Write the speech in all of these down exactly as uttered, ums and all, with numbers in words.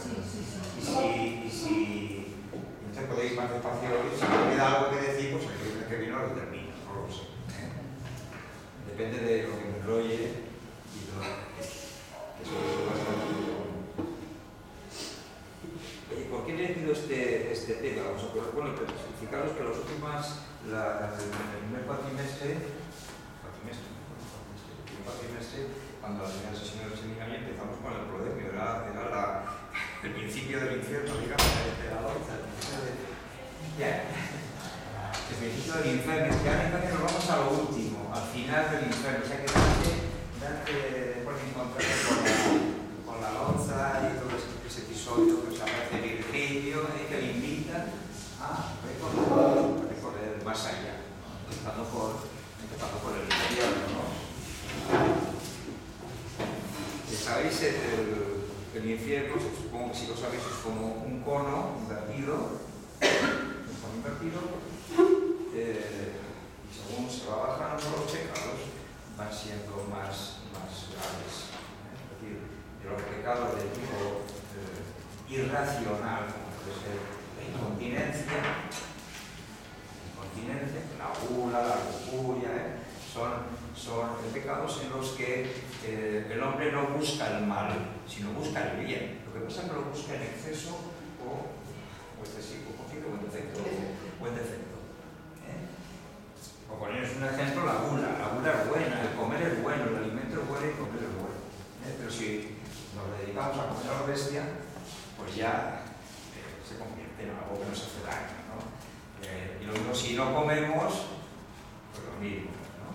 Sí, sí, sí. Y si, y si entonces podéis más despacio, si me queda algo que decir, pues el que, que vino lo termino, no lo sé. Depende de lo que me enrolle y todo. Eso es bastante bueno. Oye, ¿por qué he elegido este, este tema? Vamos a poner, bueno, fijaros que las últimas, la, en el primer cuatrimestre, cuatrimestre, el primer cuatrimestre, cuando la primera sesión del seminario empezamos con el prolegio, era, era la, el principio del infierno, digamos, de la onza, el principio de... Yeah. El principio del infierno, que ahora en cambio nos vamos a lo último, al final del infierno, o sea que date, date por encontrarte con la, con la lonza y todo ese, ese episodio que os aparece Virgilio, eh, que le invita a recorrer, a recorrer más allá, ¿no? empezando, por, empezando por el infierno, ¿no? ¿Sabéis? El, el infierno, supongo que si lo sabéis, es como un cono invertido, un cono invertido, eh, y según se va bajando los pecados, van siendo más, más graves. ¿eh? Es decir, de los pecados de tipo eh, irracional, como puede ser la incontinencia, la incontinencia, la gula, la lujuria, ¿eh? son, son pecados en los que eh, el hombre no busca el mal, sino busca el bien. Lo que pasa es que lo busca en exceso o, o excesivo, o en defecto. O en defecto. ¿eh? O poneros un ejemplo, la gula. La gula es buena, el comer es bueno, el alimento es bueno y comer es bueno. ¿eh? Pero si nos dedicamos a comer a la bestia, pues ya eh, se convierte en algo que nos hace daño, ¿no? Eh, y lo mismo si no comemos, pues lo mismo.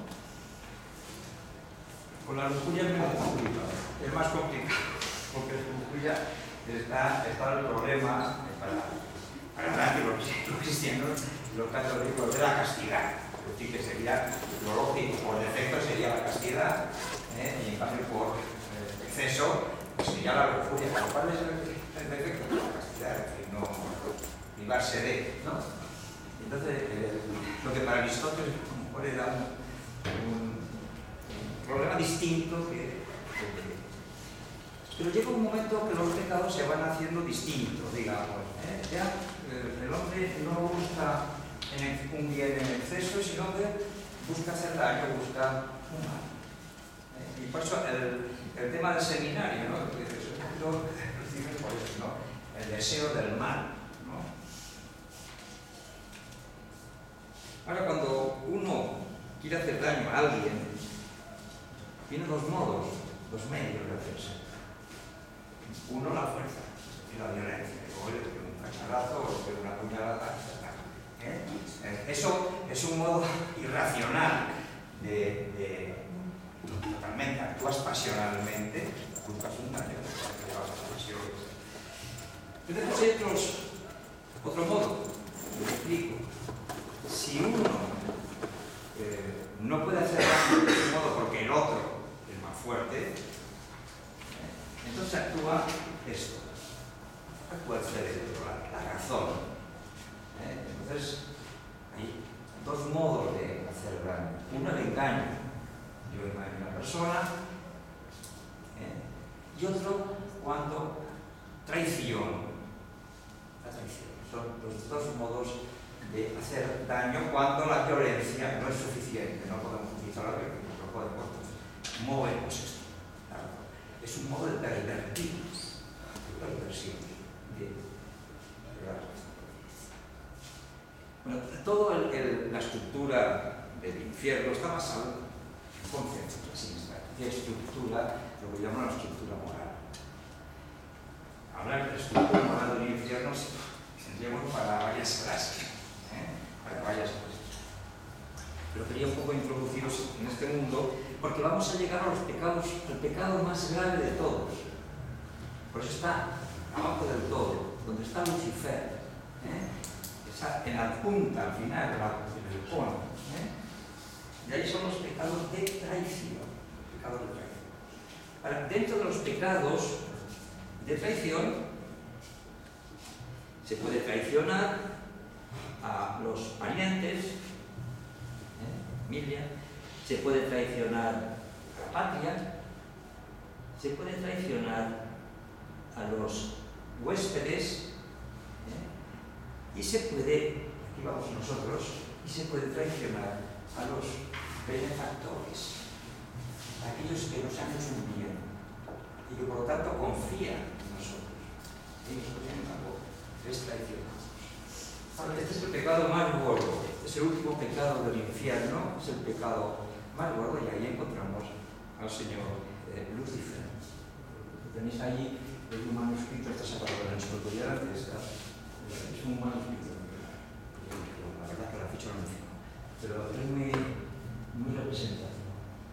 Con la lujuria es menos complicado, es más complicado, porque la lujuria está, está el problema para, para los cristianos, los católicos, de la castidad. Es decir, que sería lo lógico, por defecto sería la castidad, ¿eh? y en cambio por eh, exceso pues sería la lujuria. Pero ¿cuál es el, el defecto de la castidad? Es decir, no privarse de, ¿no? Entonces, eh, lo que para Aristóteles mejor era un, un problema distinto que, que... Pero llega un momento que los pecados se van haciendo distintos, digamos. ¿eh? Ya eh, el hombre no busca en un bien en exceso, sino que busca hacer daño, busca un mal. ¿eh? Y por eso el, el tema del seminario, ¿no? Es un poquito por eso, ¿no? El deseo del mal, ¿no? Ahora, cuando uno quiere hacer daño a alguien, tiene dos modos, dos medios de hacerse. Uno, la fuerza y la violencia. O le pega un cacharazo o le pega una puñalada. ¿eh? Eso es un modo irracional de, de totalmente actúas pasionalmente, buscas un daño, te vas a pasión. Tenemos otros, otro modo, lo explico. Si uno eh, no puede hacer daño de ese modo porque el otro fuerte, ¿eh? entonces actúa esto, actúa el cerebro, la, la razón. ¿eh? Entonces, hay dos modos de hacer daño. Uno, el engaño. Yo engaño a una persona, ¿eh? y otro, cuando traición. La traición. Son los dos modos de hacer daño cuando la violencia no es suficiente. No podemos utilizar la violencia, no podemos movemos esto. Claro. Es un modo de pervertir, de perversión. De, bueno, toda la estructura del infierno está basada en conceptos así, de estructura, lo que llaman la estructura moral. Hablar de estructura moral del infierno tendríamos para varias clases, ¿eh? para varias cosas. Pero quería un poco introduciros en este mundo porque vamos a llegar a los pecados, al pecado más grave de todos. Por eso está abajo del todo, donde está Lucifer. ¿eh? Está en la punta, al final, en el cono. ¿eh? Y ahí son los pecados de traición. Pecados de traición. Ahora, dentro de los pecados de traición, se puede traicionar a los parientes, familia, se puede traicionar a la patria, se puede traicionar a los huéspedes, ¿eh? y se puede, aquí vamos nosotros, y se puede traicionar a los benefactores, aquellos que nos han hecho un bien y que por lo tanto confían en nosotros. Ellos, por ejemplo, les traicionamos. Este es el pecado más gordo, es el último pecado del infierno, es el pecado más gordo, y ahí encontramos al señor eh, Lucifer. Tenéis allí un manuscrito, esta se ha pasado en la esculturía antes, es un manuscrito, la verdad que la ficha no menciona, pero es muy, muy representativo.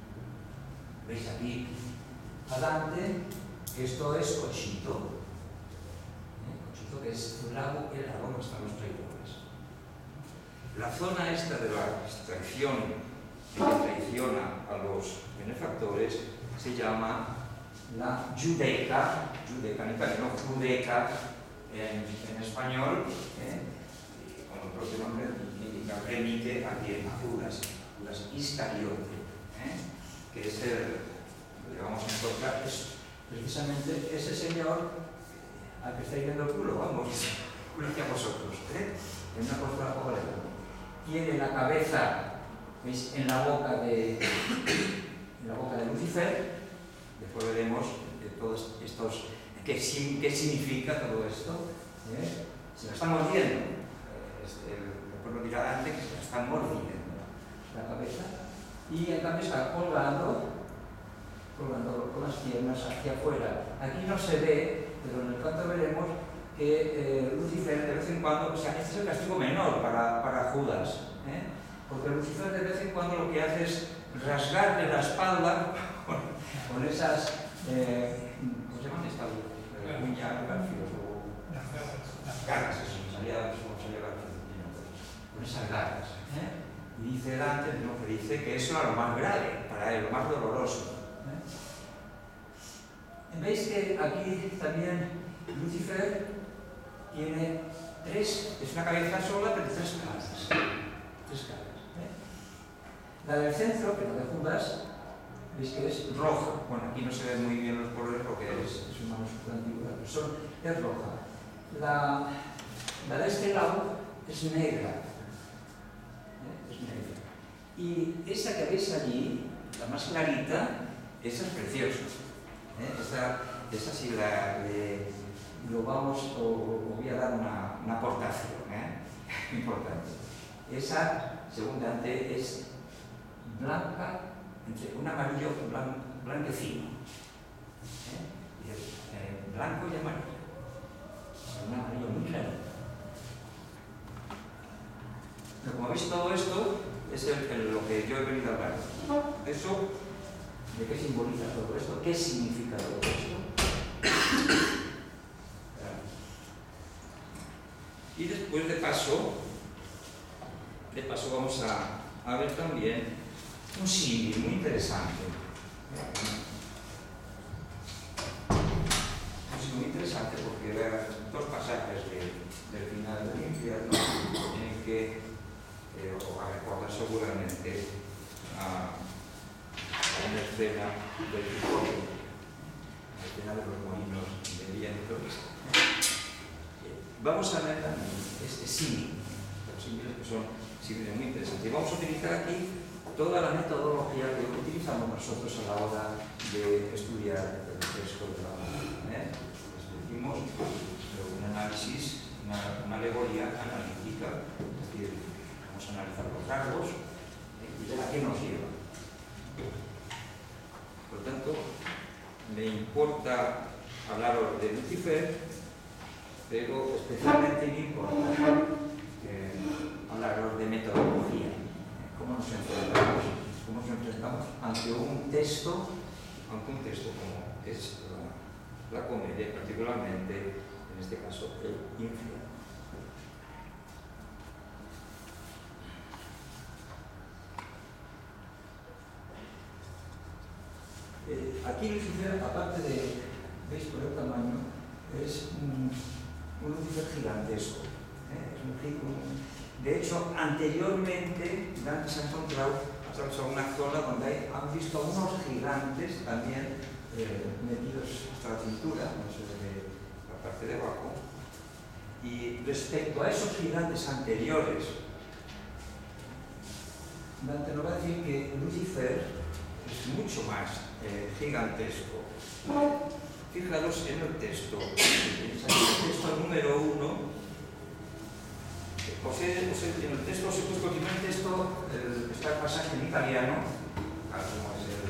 Veis aquí a Dante, esto es Cochito, ¿eh? Cochito, que es un lago, el lago donde están los traidores. La zona esta de la traición, que traiciona a los benefactores, se llama la Judeca, Judeca en italiano, Judeca en, en español, ¿eh? Con el propio nombre indica, remite a quien, a Judas, Judas Iscariote, ¿eh? Que es el, lo que vamos a encontrar, es precisamente ese señor al que estáis viendo el culo, vamos, culo hacia vosotros, ¿eh? En una postura obrera. Tiene la cabeza, ¿veis?, en la boca de, en la boca de Lucifer. Después veremos de todos estos, qué, qué significa todo esto. ¿Eh? Se la está mordiendo. Este, después lo dirá antes, que se la está mordiendo la cabeza. Y en cambio está colgando, colgando con las piernas hacia afuera. Aquí no se ve, pero en el canto veremos que eh, Lucifer de vez en cuando, o sea, este es el castigo menor para, para Judas, ¿eh? Porque Lucifer de vez en cuando lo que hace es rasgarle la espalda con, con esas, eh, ¿cómo se llaman estas? Eh, uñas, garfios o las garras, eso, me salía, me salía garfios, con esas garras, ¿eh? Y dice Dante, no, que dice que eso era lo más grave para él, lo más doloroso, ¿eh? ¿Veis que aquí también Lucifer tiene tres, es una cabeza sola, pero tres caras, tres caras, ¿eh? La del centro, que no de Judas, veis que es roja. Bueno, aquí no se ven muy bien los colores porque es, es un manuscrito antiguo, pero son, es roja. La, la de este lado es negra, ¿eh? Es negra. Y esa que veis allí, la más clarita, esa es preciosa, ¿eh? Esa, esa sí la... Le, lo vamos, o, o voy a dar una, una aportación, ¿eh? Importante. Esa, según Dante, es blanca, entre un amarillo blan, blanquecino, ¿eh? Y es, eh, blanco y amarillo, un amarillo muy claro. Pero como veis, todo esto es el, el, lo que yo he venido a hablar. Eso, ¿de qué simboliza todo esto? ¿Qué significa todo esto? Y después, de paso, de paso vamos a, a ver también un símil muy interesante. Un símil muy interesante porque vea dos pasajes de, del final del infierno en que, eh, os va a recordar seguramente a, a una escena del Quijote, la escena de los molinos de viento. Vamos a ver también este símil, los símiles que son símiles muy interesantes. Y vamos a utilizar aquí toda la metodología que utilizamos nosotros a la hora de estudiar el texto de la Biblia, ¿eh? Les decimos un análisis, una, una alegoría analítica, es decir, vamos a analizar los rasgos, ¿eh? Y de la que nos lleva. Por lo tanto, me importa hablaros de Lucifer, pero especialmente me importa eh, hablaros de metodología, eh, cómo nos enfrentamos, cómo nos enfrentamos ante un texto, ante un texto como es la, la comedia, particularmente en este caso el infierno. Eh, aquí Lucifer, aparte de, veis por el tamaño, es un un Lucifer gigantesco, ¿eh? Es un, un, de hecho, anteriormente Dante se ha encontrado, ha atravesado una zona donde hay, han visto unos gigantes también eh, metidos hasta la cintura, no sé de qué parte de abajo. Y respecto a esos gigantes anteriores, Dante nos va a decir que Lucifer es mucho más eh, gigantesco. Fijaros en el texto, en el texto número uno. Os he, os he, en el texto os he puesto el primer texto, el, está el pasaje en italiano, claro, como es el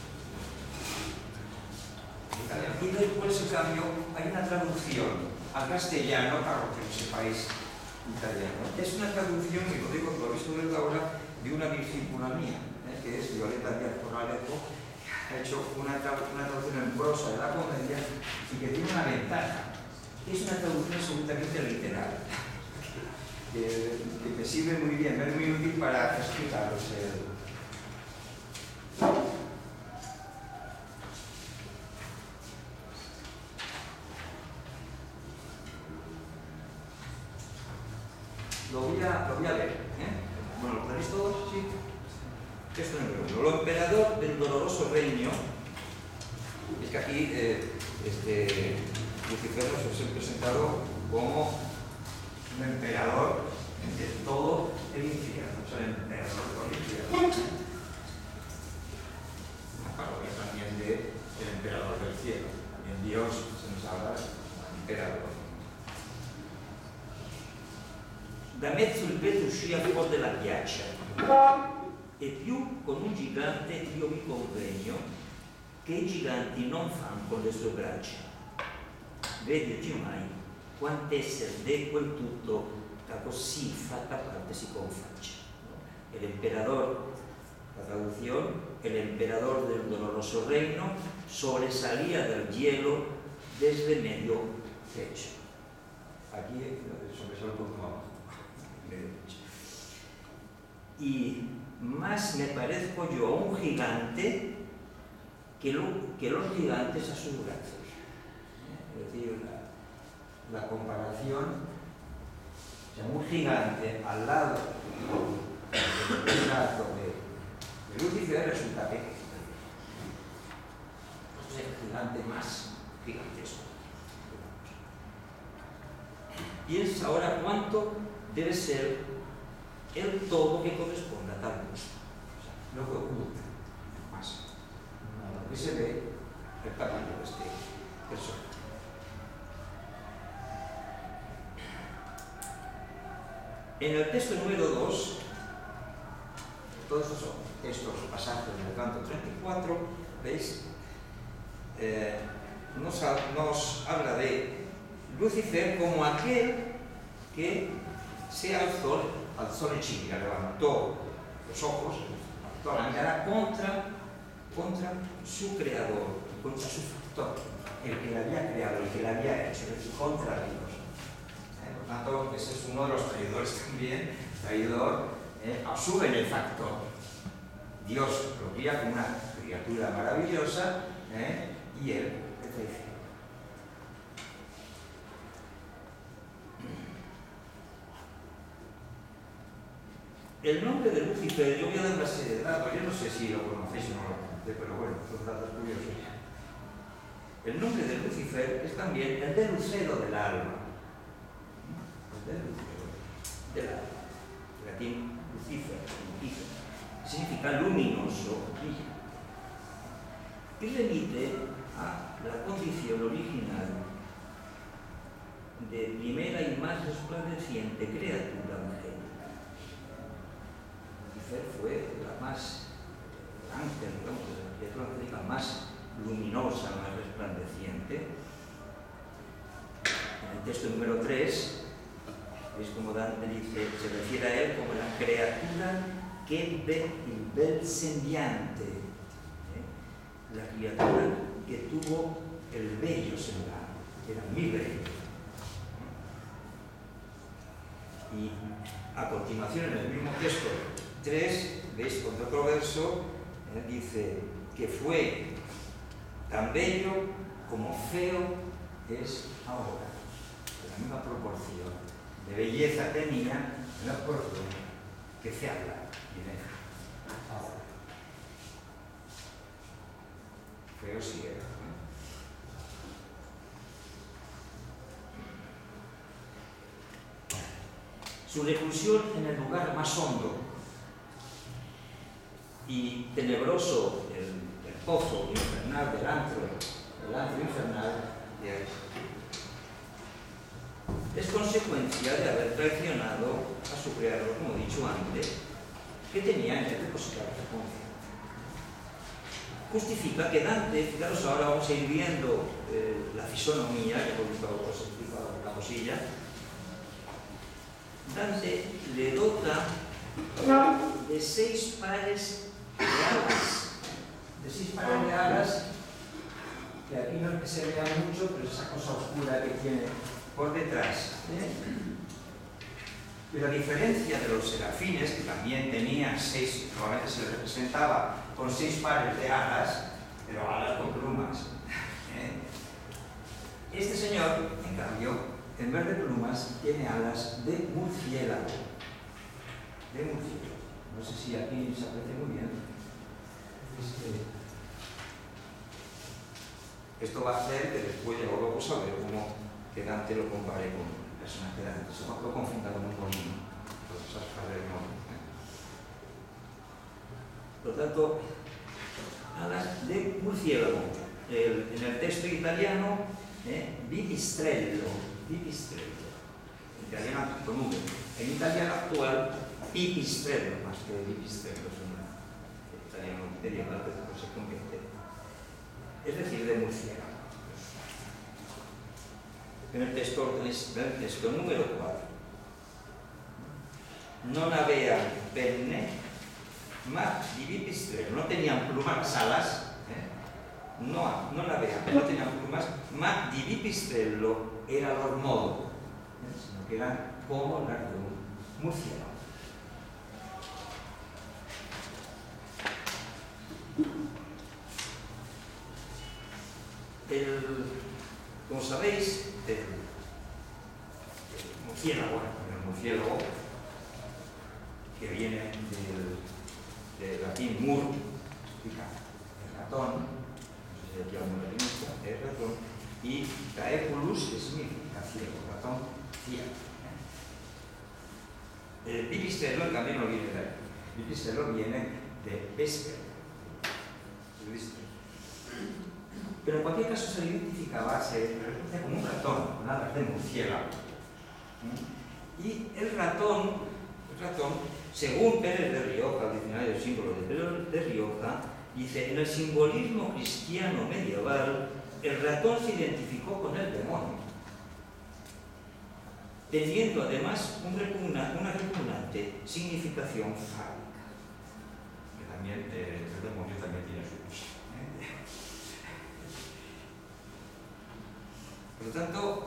italiano, y después, en cambio, hay una traducción al castellano, para que no sepáis italiano. Es una traducción, y lo digo, lo he visto desde ahora, de una discípula mía, ¿eh? Que es Violeta Díaz Corralejo, ha hecho una, una traducción en prosa de la comedia y que tiene una ventaja. Es una traducción absolutamente literal. Que, que me sirve muy bien, es muy útil para explicaros el... Lo voy a, lo voy a leer, ¿eh? Bueno, ¿lo tenéis todos? Sí. Texto número uno. Lo emperador del doloroso reino. Es que aquí eh, este, Lucifer nos es presentado como un emperador de todo el infierno, o sea, el emperador de todo el infierno. Una parodia también de el emperador del cielo. En Dios se nos habla como emperador. Da mezzo il vetro uscì fuori della ghiaccia e più con un gigante io vi convegno che i giganti non fanno con le sue braccia. Vedete mai quant'esser d'equo il tutto da così fatta parte si confaccia. El emperador, la traducción, el emperador del doloroso reino sobresalía del hielo desde medio pecho. Aquí sobresale un poco más abajo. Y más me parezco yo a un gigante que, lo, que los gigantes a sus brazos. Es decir, la, la comparación, o sea, un gigante al lado del brazo de, de Lucifer resulta pequeño. Es el gigante más gigantesco. Piensa ahora cuánto debe ser el todo que corresponde a tal cosa. O sea, lo que oculta más. Lo que se ve el tamaño de este personaje. En el texto número dos, todos esos son estos pasajes del canto treinta y cuatro, ¿veis? Eh, nos, nos habla de Lucifer como aquel que se alzó, alzó la chica, levantó los ojos, levantó la mirada contra, contra su creador, contra su factor, el que la había creado, el que la había hecho, es decir, contra Dios. Eh, por tanto, ese es uno de los traidores también, traidor eh, a su benefactor. Dios lo cría como una criatura maravillosa eh, y él le traiciona. El nombre de Lucifer, yo voy a dar una serie de datos, yo no sé si lo conocéis o no lo conocéis, pero bueno, son datos curiosos. El nombre de Lucifer es también el de lucero del alma. El de lucero del alma. En latín, Lucifer, Lucifer, significa luminoso, y remite a la condición original de primera y más resplandeciente criatura angélica. Lucifer fue la más, el ángel, digamos, la criatura angélica más luminosa, más resplandeciente. En el texto número tres, es como Dante dice, se refiere a él como la criatura que ve el bel sembiante, ¿eh? La criatura que tuvo el bello semblante, que era muy bello. Y a continuación, en el mismo texto tres, veis con otro verso, eh, dice que fue tan bello como feo es ahora. De la misma proporción de belleza tenía en la proporción que se habla tiene ahora. Feo sí era. su reclusión en el lugar más hondo y tenebroso el, el pozo infernal del antro, el antro infernal de ahí. Es consecuencia de haber traicionado a su creador, como he dicho antes, que tenía en él depositar la confianza. Justifica que Dante, fijaros, ahora vamos a ir viendo eh, la fisonomía, que por ejemplo os he explicado la cosilla. Dante le dota de seis pares de alas, de seis pares de alas, que aquí no es que se vea mucho, pero esa cosa oscura que tiene por detrás. ¿eh? Pero a diferencia de los serafines, que también tenían seis, normalmente se les representaba con seis pares de alas, pero alas con plumas. ¿eh? Este señor, en cambio, en vez de plumas, tiene alas de murciélago. De murciélago. No sé si aquí se aprecia muy bien. Es que esto va a hacer que después ya vamos a ver cómo que Dante lo compare con el personaje de Dante. Se lo confunda con un molino. Por lo tanto, alas de murciélago. El, en el texto italiano, eh, pipistrello, pipistrello. En italiano con V. En italiano actual, pipistrello, más que pipistrello, es un italiano medieval que después se convierte. Es decir, de murciélago. En el texto, en el texto número cuatro. Non avean penne, ma di pipistrello. No tenían plumas las alas, ¿eh? no, no avean, no tenían plumas, ma di pipistrello era lor modo, ¿eh? Sino que eran como las de un murciélago. El, como sabéis, el, el murciélago, el murciélago que viene del, del latín mur, significa el ratón, no sé si aquí alguna latinista, el ratón, y caeculus, que significa ciego, ratón ciego. El pipistrello, en cambio, no viene de ahí. El pipistrello viene de vesper. Pero en cualquier caso se le identificaba, se le reproduce como un ratón, con alas de murciélago. Y el ratón, el ratón, según Pérez de Rioja, el diccionario de símbolos de Pérez de Rioja, dice, en el simbolismo cristiano medieval, el ratón se identificó con el demonio, teniendo además un repugna, una repugnante significación fálica. Que también, eh, el demonio también tiene su uso. ¿eh? Por lo tanto,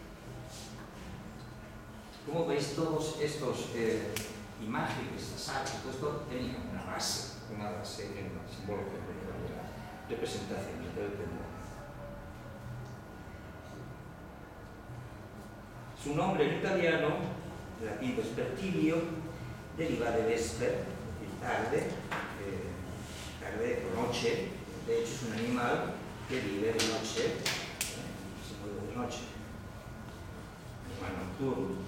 como veis, todos estos eh, imágenes, estas alas, todo esto tenía una base, una base en la simbología de la representación del demonio. Su nombre en italiano, el latín vespertilio, deriva de vesper, de tarde, eh, tarde o noche. De hecho, es un animal que vive de noche, eh, se mueve de noche, animal nocturno.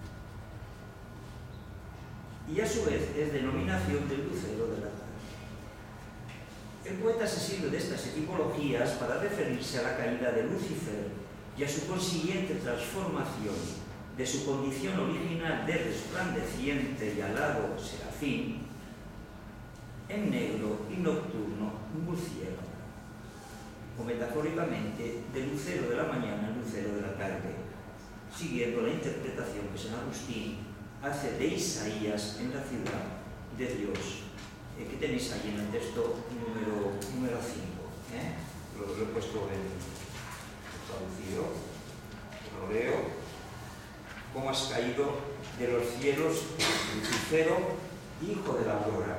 Y a su vez es denominación del lucero de la tarde. El poeta se sirve de estas etimologías para referirse a la caída de Lucifer y a su consiguiente transformación de su condición original de resplandeciente y alado serafín en negro y nocturno murciélago, o metafóricamente de lucero de la mañana a lucero de la tarde, siguiendo la interpretación que San Agustín hace de Isaías en la ciudad de Dios, eh, que tenéis ahí en el texto número cinco. ¿eh? Lo, lo he puesto en traducido, lo leo. ¿Cómo has caído de los cielos, Lucero, hijo de la aurora?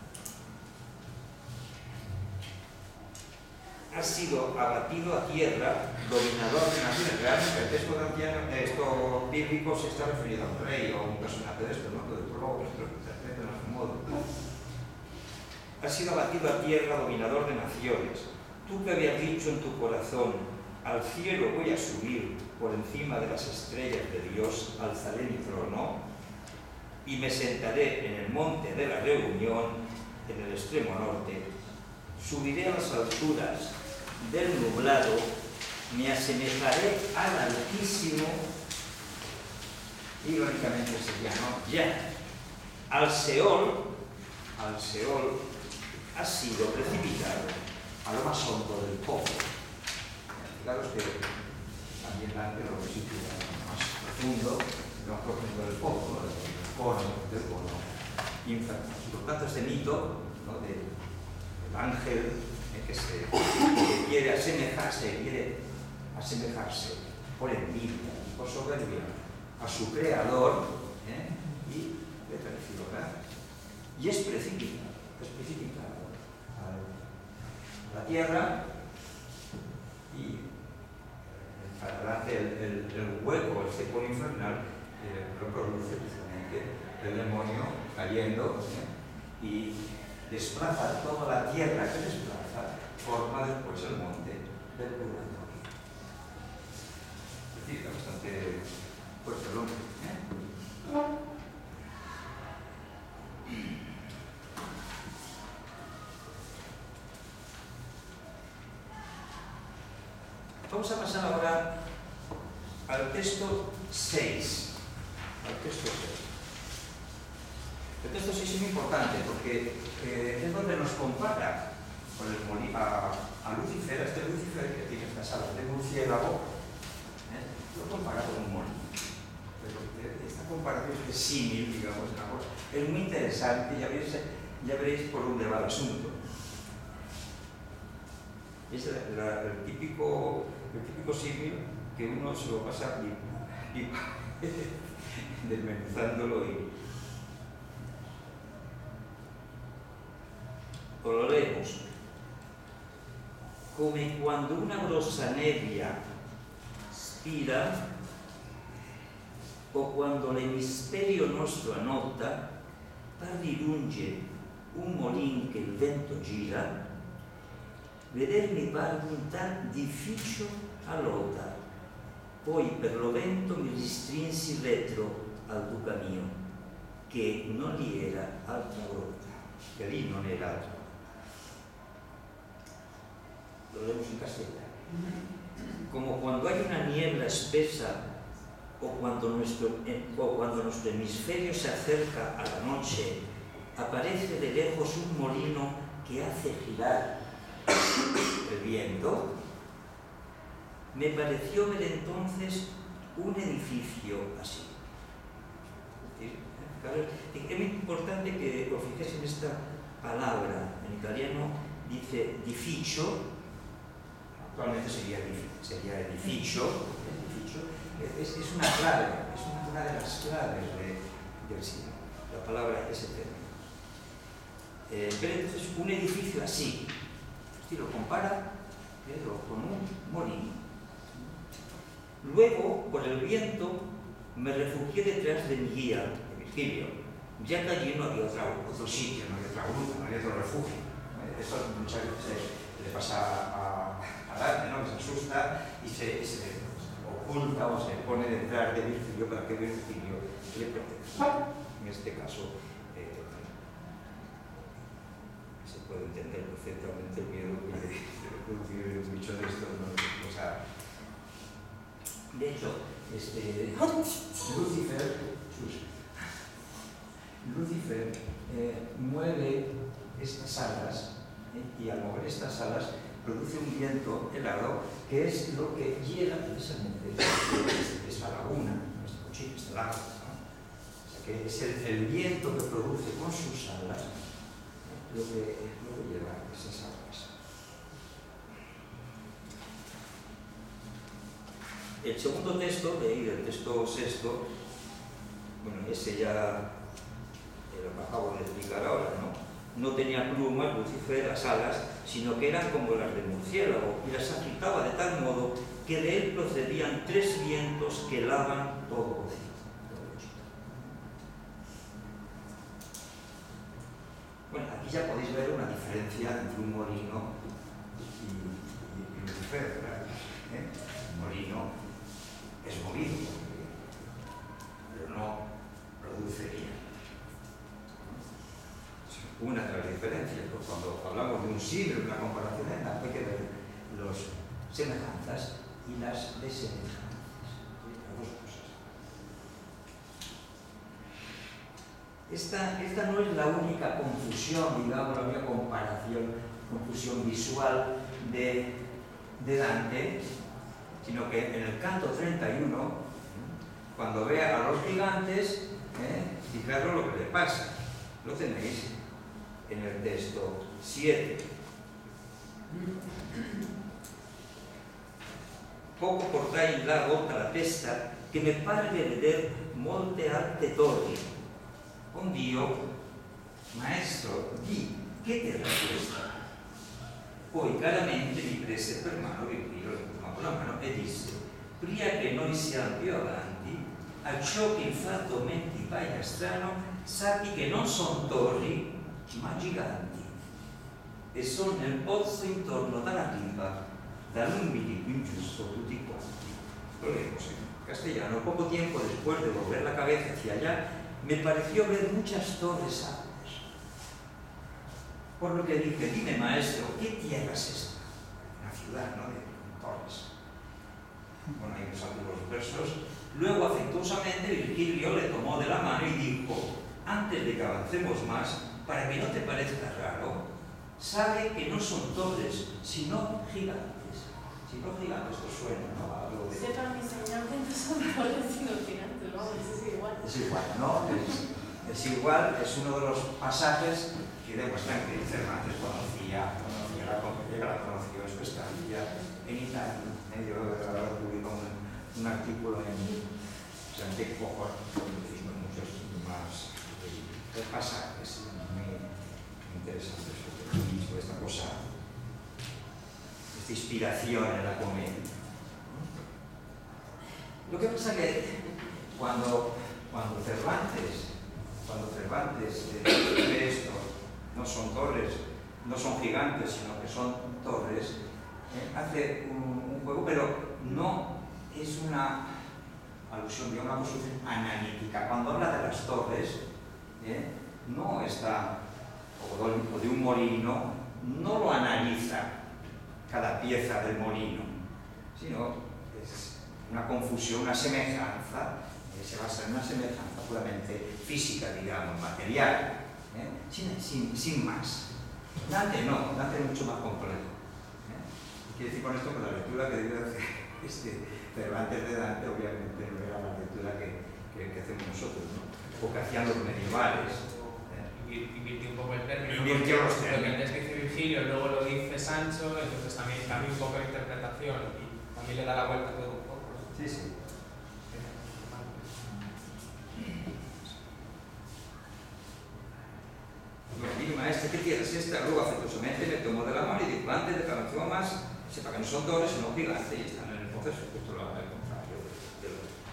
Has sido abatido a tierra, dominador de naciones. Realmente el texto anciano, esto bíblico se está refiriendo a un rey o a un personaje de esto, ¿no? Pero luego lo interpretan a su modo. Has sido abatido a tierra, dominador de naciones. Tú que habías dicho en tu corazón, al cielo voy a subir, por encima de las estrellas de Dios alzaré mi trono. y me sentaré en el monte de la reunión, en el extremo norte, subiré a las alturas del nublado, me asemejaré al Altísimo, irónicamente sería, ¿no? Ya, al Seol, al Seol ha sido precipitado a lo más hondo del pozo. Fijaros que también antes lo que sitúa más profundo, lo más profundo del pozo, del cono, del cono infernal. Por tanto, este mito, ¿no?, del, del ángel eh, que, se, que quiere asemejarse, quiere asemejarse por envidia y por soberbia a su creador, ¿eh? y le traicionar. Y es precipitado, es precipitado a la tierra y para adelante el, el, el hueco, el cepo infernal, eh, lo produce precisamente el demonio cayendo, ¿eh? y desplaza toda la tierra que desplaza, forma después el monte del purgatorio. Es decir, es bastante fuerte el hombre, ¿eh? Vamos a pasar ahora al texto seis. Al texto seis. El texto seis es muy importante porque eh, es donde nos compara con el molino, a, a Lucifer, a este Lucifer que tiene estas alas de murciélago, ¿eh? Lo compara con un molino. Pero esta comparación, este símil, digamos, es muy interesante, ya veréis, ya veréis por dónde va el asunto. Es el, la, el típico, el típico símil que uno se lo pasa y, y desmenuzándolo y lo leemos. Come quando una grossa nebbia spira o quando l'emisperio nostro annota, parli lunge un molin che il vento gira, vedermi parmi tan difficile all'ota, poi per lo vento mi ristrinsi retro al duca mio, che non gli era altra grotta, che lì non era altra. Lo leemos en castellano. Como cuando hay una niebla espesa o cuando nuestro, o cuando nuestro hemisferio se acerca a la noche, aparece de lejos un molino que hace girar el viento, me pareció ver entonces un edificio así. Es muy importante que os fijéis en esta palabra. En italiano dice edificio, actualmente sería, sería edificio, edificio. Es, es una clave, es una, una de las claves de, del siglo. La palabra es eterna. Eh, pero entonces un edificio así, si lo compara Pedro con un molino. Luego, por el viento, me refugié detrás de mi guía, de Virgilio, ya que allí no había otra, otro sitio, no había otra gruta, no había otro refugio. Eso muchas veces le pasa a, a Dante, ¿no?, que se asusta y se, se oculta o se pone detrás de Virgilio para que Virgilio le proteja. En este caso, eh, se puede entender perfectamente el miedo que le produce un bicho de estos, ¿no? O sea, de hecho, este, Lucifer, Lucifer eh, mueve estas alas, eh, y al mover estas alas produce un viento helado que es lo que llega precisamente a esta laguna, nuestro cochino, este lago, ¿no? O sea que es el, el viento que produce con sus alas, ¿no?, lo que, lo que lleva a esas aguas. El segundo texto, de ahí del texto sexto, bueno, ese ya lo acabo de explicar ahora, ¿no? No tenía plumas, Lucifer, las alas, sino que eran como las de murciélago, y las agitaba de tal modo que de él procedían tres vientos que lavan todo el cielo. Bueno, aquí ya podéis ver una diferencia entre un molino y, y, y Lucifer, ¿verdad? ¿Eh? Un molino es movido, pero no produce vida. cuando hablamos de un símil, una comparación, hay que ver las semejanzas y las desemejanzas. Las dos cosas. Esta, esta no es la única confusión, digamos, la única comparación, confusión visual de, de Dante, sino que en el canto treinta y uno, cuando ve a los gigantes, ¿eh? fijaros lo que le pasa. Lo tenéis en el texto siete. Poco portai la otra testa che me pare di vedere molte alte torri. Un Dio, maestro, di che terra è questa? Poi chiaramente mi prese per mano Virgilio, lo tomò con la mano e disse: prima che noi siamo più avanti, a ciò che infatti ti paia strano, sappi che non sono torri, ma giganti, e sono nel pozzo intorno dalla riva, dall'umidi più ingiusto tutti quanti. Lo leemos en castellano. Poco tiempo después de volver la cabeza hacia allá, me pareció ver muchas torres altas. Por lo que dije: dime, maestro, ¿qué tierra es esta? Una ciudad, ¿no?, de torres. Bueno, ahí nos algunos versos. Luego, afectuosamente, Virgilio le tomó de la mano y dijo: antes de que avancemos más, para que no te parezca raro, sabe que no son torres, sino gigantes. Sino gigantes, esto suena, ¿no? Algo de... Sepa mi señor que no son torres, sino gigantes, vamos, es igual. Es igual, ¿no? Es, es igual, es uno de los pasajes que demuestran que Cervantes conocía, conocía la, la conoció, esto está ya en Italia. ¿eh? Yo ahora publico un, un artículo en Santé Poco, con muchos más eh, pasajes muy interesantes sobre el mismo, esta cosa, esta inspiración en la comedia. Lo que pasa es que cuando, cuando Cervantes, cuando Cervantes eh, ve esto, no son torres, no son gigantes, sino que son torres, eh, hace un, un juego, pero no es una alusión, digamos, una construcción analítica. Cuando habla de las torres, eh, no está, o de un molino, no lo analiza cada pieza del molino, sino es una confusión, una semejanza, eh, se basa en una semejanza puramente física, digamos, material, ¿eh? sin, sin, sin más. Dante no, Dante es mucho más complejo. ¿eh? Quiere decir con esto que la lectura que debe hacer este, pero antes de Dante, obviamente, no era la lectura que, que, que hacemos nosotros, ¿no? O que hacían los medievales. Invirtió un poco el término. Invirtió los términos. Lo que antes dice Virgilio, luego lo dice Sancho, entonces también cambia un poco la interpretación y también le da la vuelta a todo un poco, ¿no? Sí, sí. Bueno, dime, maestro, ¿qué tierra es esta? Luego, afectuosamente, me tomó de la mano y dijo: antes de que avancemos más, sepa que no son torres, sino gigantes, y están en el proceso, justo lo al contrario de lo otro.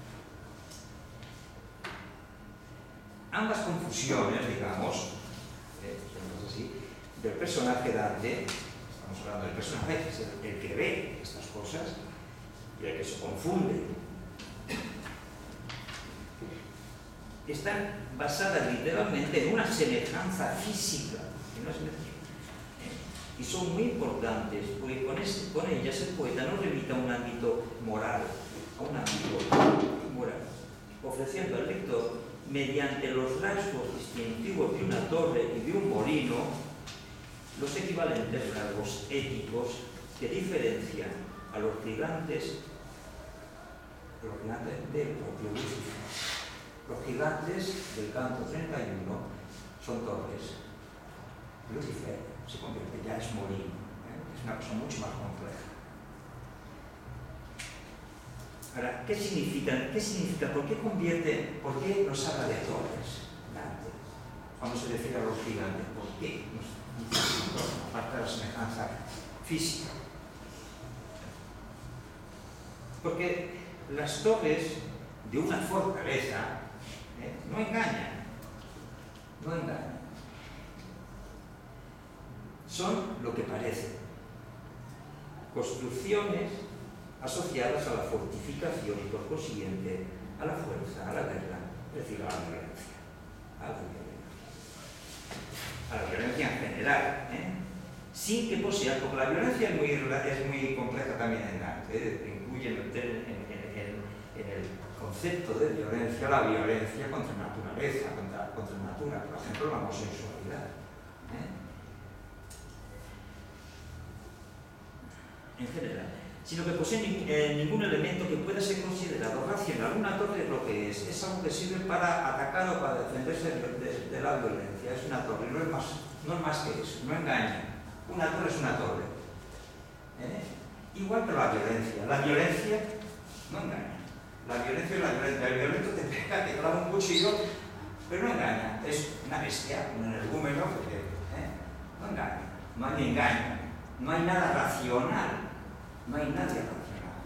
Ambas confusiones, digamos, eh, así, del personaje Dante, estamos hablando del personaje que es el, el que ve estas cosas y el que se confunde, están basadas literalmente en una semejanza física, que no es mentira, ¿eh? Y son muy importantes, porque con, este, con ellas el poeta no remita a un ámbito moral, a un ámbito moral, ofreciendo al lector, mediante los rasgos distintivos de una torre y de un molino, los equivalentes rasgos éticos que diferencian a los gigantes, a los gigantes del propio Lucifer. Los gigantes del canto treinta y uno son torres. Lucifer se convierte, ya es molino, ¿eh? Es una cosa mucho más compleja. Ahora, ¿qué significa? ¿Qué significa? ¿Por qué convierte, por qué nos habla de torres Dante? Cuando se refiere a los gigantes, ¿por qué nos dice torres? Aparte de la semejanza física. Porque las torres de una fortaleza ¿eh? no engañan, no engañan. Son lo que parecen. Construcciones asociadas a la fortificación y por consiguiente a la fuerza, a la guerra, es decir, a la violencia. A la violencia. a la violencia en general, ¿eh? sin que posea, porque la violencia es muy, es muy compleja también en arte, ¿eh? Incluye meter en, en, en, en el concepto de violencia la violencia contra la naturaleza, contra, contra la natura, por ejemplo, la homosexualidad. ¿eh? En general, sino que posee ni, eh, ningún elemento que pueda ser considerado racional. Una torre es lo que es, es algo que sirve para atacar o para defenderse de, de, de la violencia, es una torre, no es más, no es más que eso, no engaña. Una torre es una torre. ¿eh? Igual que la violencia, la violencia no engaña. La violencia es la violencia, el violento te pega, te clava un cuchillo, pero no engaña, es una bestia, un energúmeno, porque ¿eh? no engaña, no hay engaño, no hay nada racional, no hay nada racional.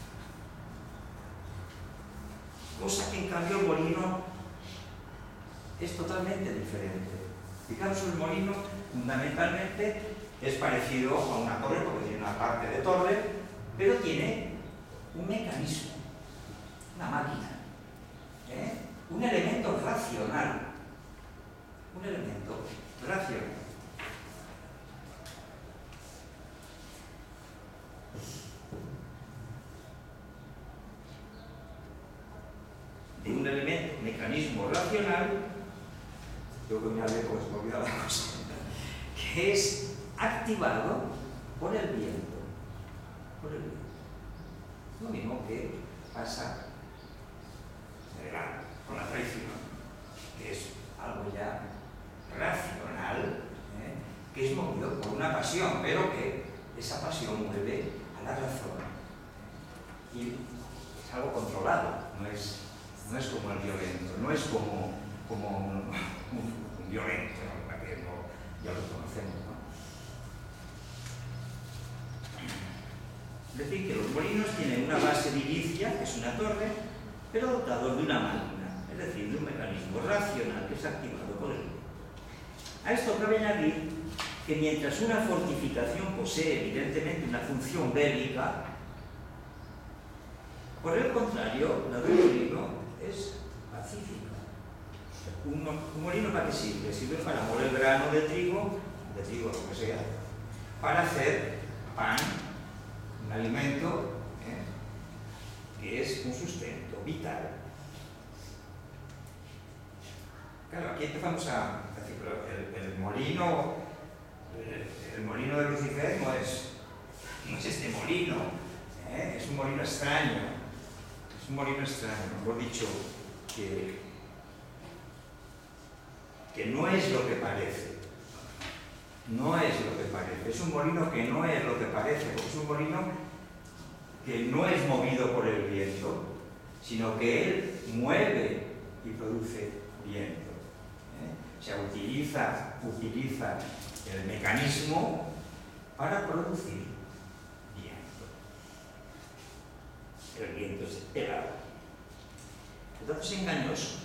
Cosa que en cambio el molino es totalmente diferente. Fijaros, el molino fundamentalmente es parecido a una torre, porque tiene una parte de torre, pero tiene un mecanismo, una máquina, ¿eh? un elemento racional, un elemento racional. De un elemento, mecanismo racional, yo que me hablé porque se me olvidaba la cosa, que es activado por el viento, por el viento. Lo mismo que pasa con la traición, que es algo ya racional, ¿eh? que es movido por una pasión, pero que esa pasión mueve a la razón. Y es algo controlado, no es, no es como el violento, no es como, como un, un, un violento, ¿no? que no, ya lo conocemos, ¿no? Es decir, que los molinos tienen una base edilicia, que es una torre, pero dotados de una máquina, es decir, de un mecanismo racional que es activado por el viento. A esto cabe añadir que mientras una fortificación posee evidentemente una función bélica, por el contrario, la del molino es pacífica. Un, un molino ¿para qué sirve? Sirve para moler grano de trigo, de trigo lo que sea, para hacer pan, un alimento ¿eh? que es un sustento vital. Claro, aquí empezamos a decir, el, el molino, el, el molino de Lucifer no es, no es este molino, ¿eh? es un molino extraño, es un molino extraño, hemos dicho que, que no es lo que parece, no es lo que parece, es un molino que no es lo que parece, porque es un molino que no es movido por el viento, sino que él mueve y produce viento. ¿eh? O sea, utiliza, utiliza el mecanismo para producir viento. El viento es el agua. Entonces es engañoso.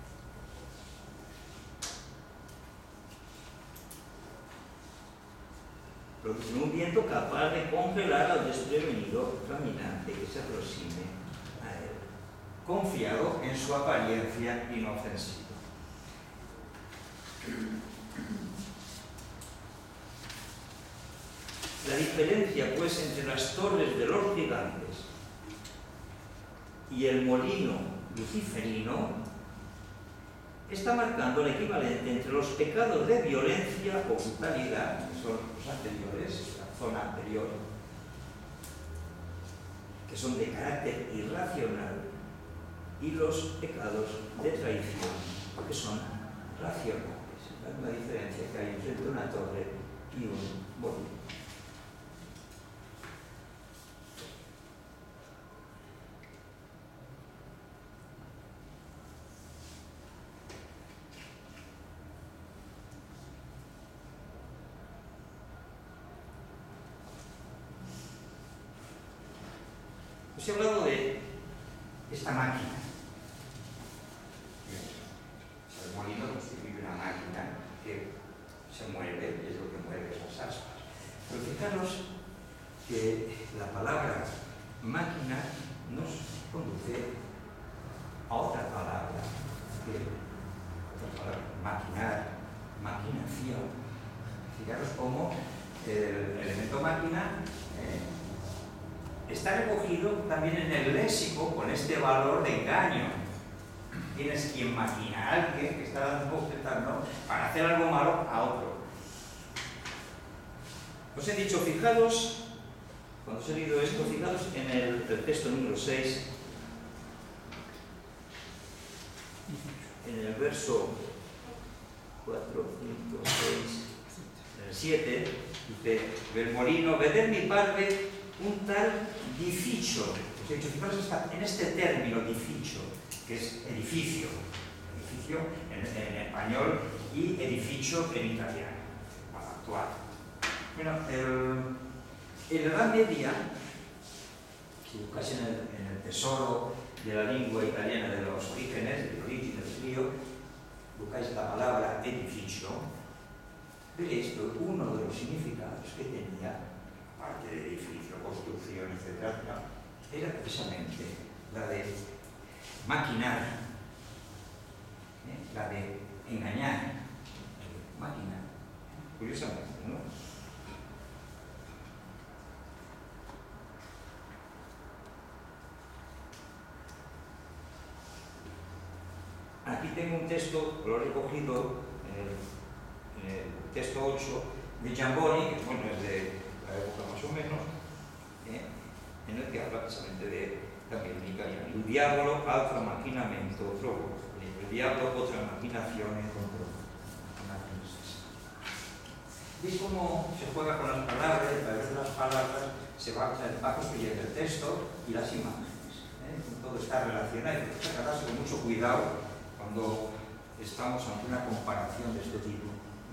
Producir un viento capaz de congelar al desprevenido caminante que se aproxime a él, confiado en su apariencia inofensiva. La diferencia, pues, entre las torres de los gigantes y el molino luciferino está marcando el equivalente entre los pecados de violencia o brutalidad, que son los anteriores, la zona anterior, que son de carácter irracional, y los pecados de traición, que son racionales. Es la misma diferencia que hay entre una torre y un molino. Os he hablado de esta máquina. El molino constituye una máquina que se mueve, y es lo que mueve las aspas. Pero fijaros que la palabra máquina nos conduce a otra palabra, que otra palabra, maquinar, máquina. función. Fijaros cómo el elemento máquina eh, está recogido también en el léxico con este valor de engaño. Tienes quien maquina a alguien que está dando ¿no? para hacer algo malo a otro. Os he dicho, fijaros, cuando os he leído esto, fijaros en el, el texto número seis, en el verso cuatro, cinco, seis, siete, dice, del molino, veder mi padre un tal edificio. Os he dicho, fijaros en este término edificio, que es edificio, edificio en, en español y edificio en italiano, para actual. Bueno, el, en la Edad Media, si buscáis en el, en el tesoro de la lengua italiana de los orígenes, de origen del río, buscáis la palabra edificio, veréis que uno de los significados que tenía, aparte de edificio, construcción, etcétera, era precisamente la de maquinar, ¿eh? la de engañar, maquinar, curiosamente, ¿no? Aquí tengo un texto, lo he recogido en el, en el texto ocho de Giamboni, que bueno, es de la época más o menos, ¿eh? en el que habla precisamente de también en italiano. El diavolo altra maquinamento trovo, el diablo otra maquinación encontró. ¿Veis cómo se juega con las palabras? A través de las palabras se va, va construyendo el texto y las imágenes. ¿eh? Todo está relacionado. Hay que tratarse con mucho cuidado cuando estamos ante una comparación de este tipo.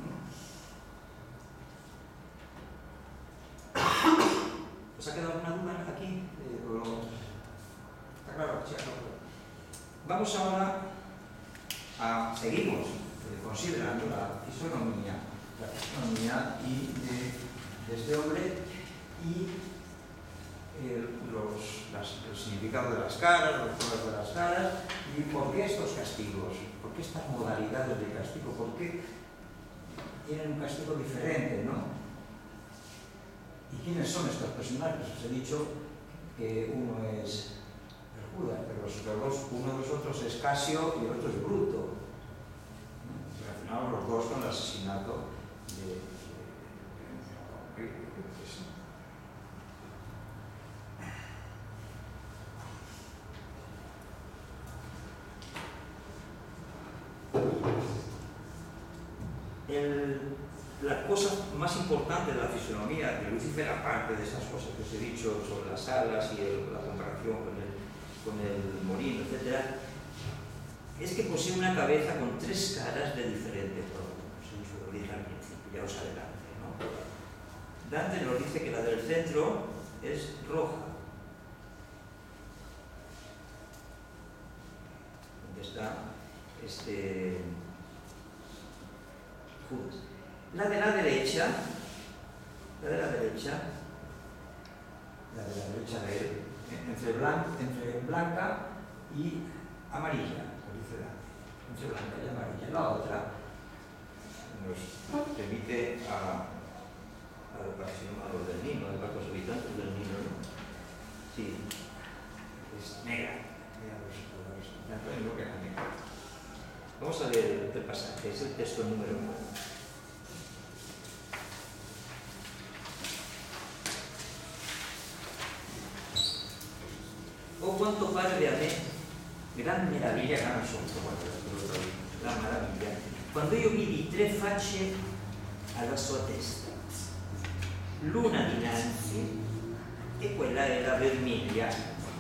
¿Os ha quedado alguna duda aquí? ¿Está claro? Sí, claro. Vamos ahora a... Seguimos eh, considerando la fisonomía, la fisonomía y de, de este hombre y eh, los, las, el significado de las caras, los colores de las caras y por qué estos castigos, por qué estas modalidades de castigo, por qué tienen un castigo diferente, ¿no? ¿Y quiénes son estos personajes? Os he dicho que uno es el Judas, pero los dos, uno de los otros es Casio y el otro es Bruto. Relacionados los dos con el asesinato de... de, de, de, de El, la cosa más importante de la fisonomía de Lucifer, aparte de estas cosas que os he dicho sobre las alas y el, la comparación con el, con el molino, etcétera, es que posee una cabeza con tres caras de diferente tono. Os he dicho, lo dije al principio, ya os adelante, ¿no? Dante nos dice que la del centro es roja. ¿Dónde está este Judas? La de la derecha, la de la derecha, la de la derecha de él, entre, blan, entre blanca y amarilla, entre blanca y amarilla. La otra nos remite a, a, a los del Nilo, a los habitantes del Nilo, ¿no? Sí, es negra. Vamos a leer el pasaje, es el texto número uno. Oh, cuánto parve a me gran meraviglia, gran asombro, gran maraviglia, quando io vidi tre facce alla sua testa, l'una dinanzi e quella era vermiglia,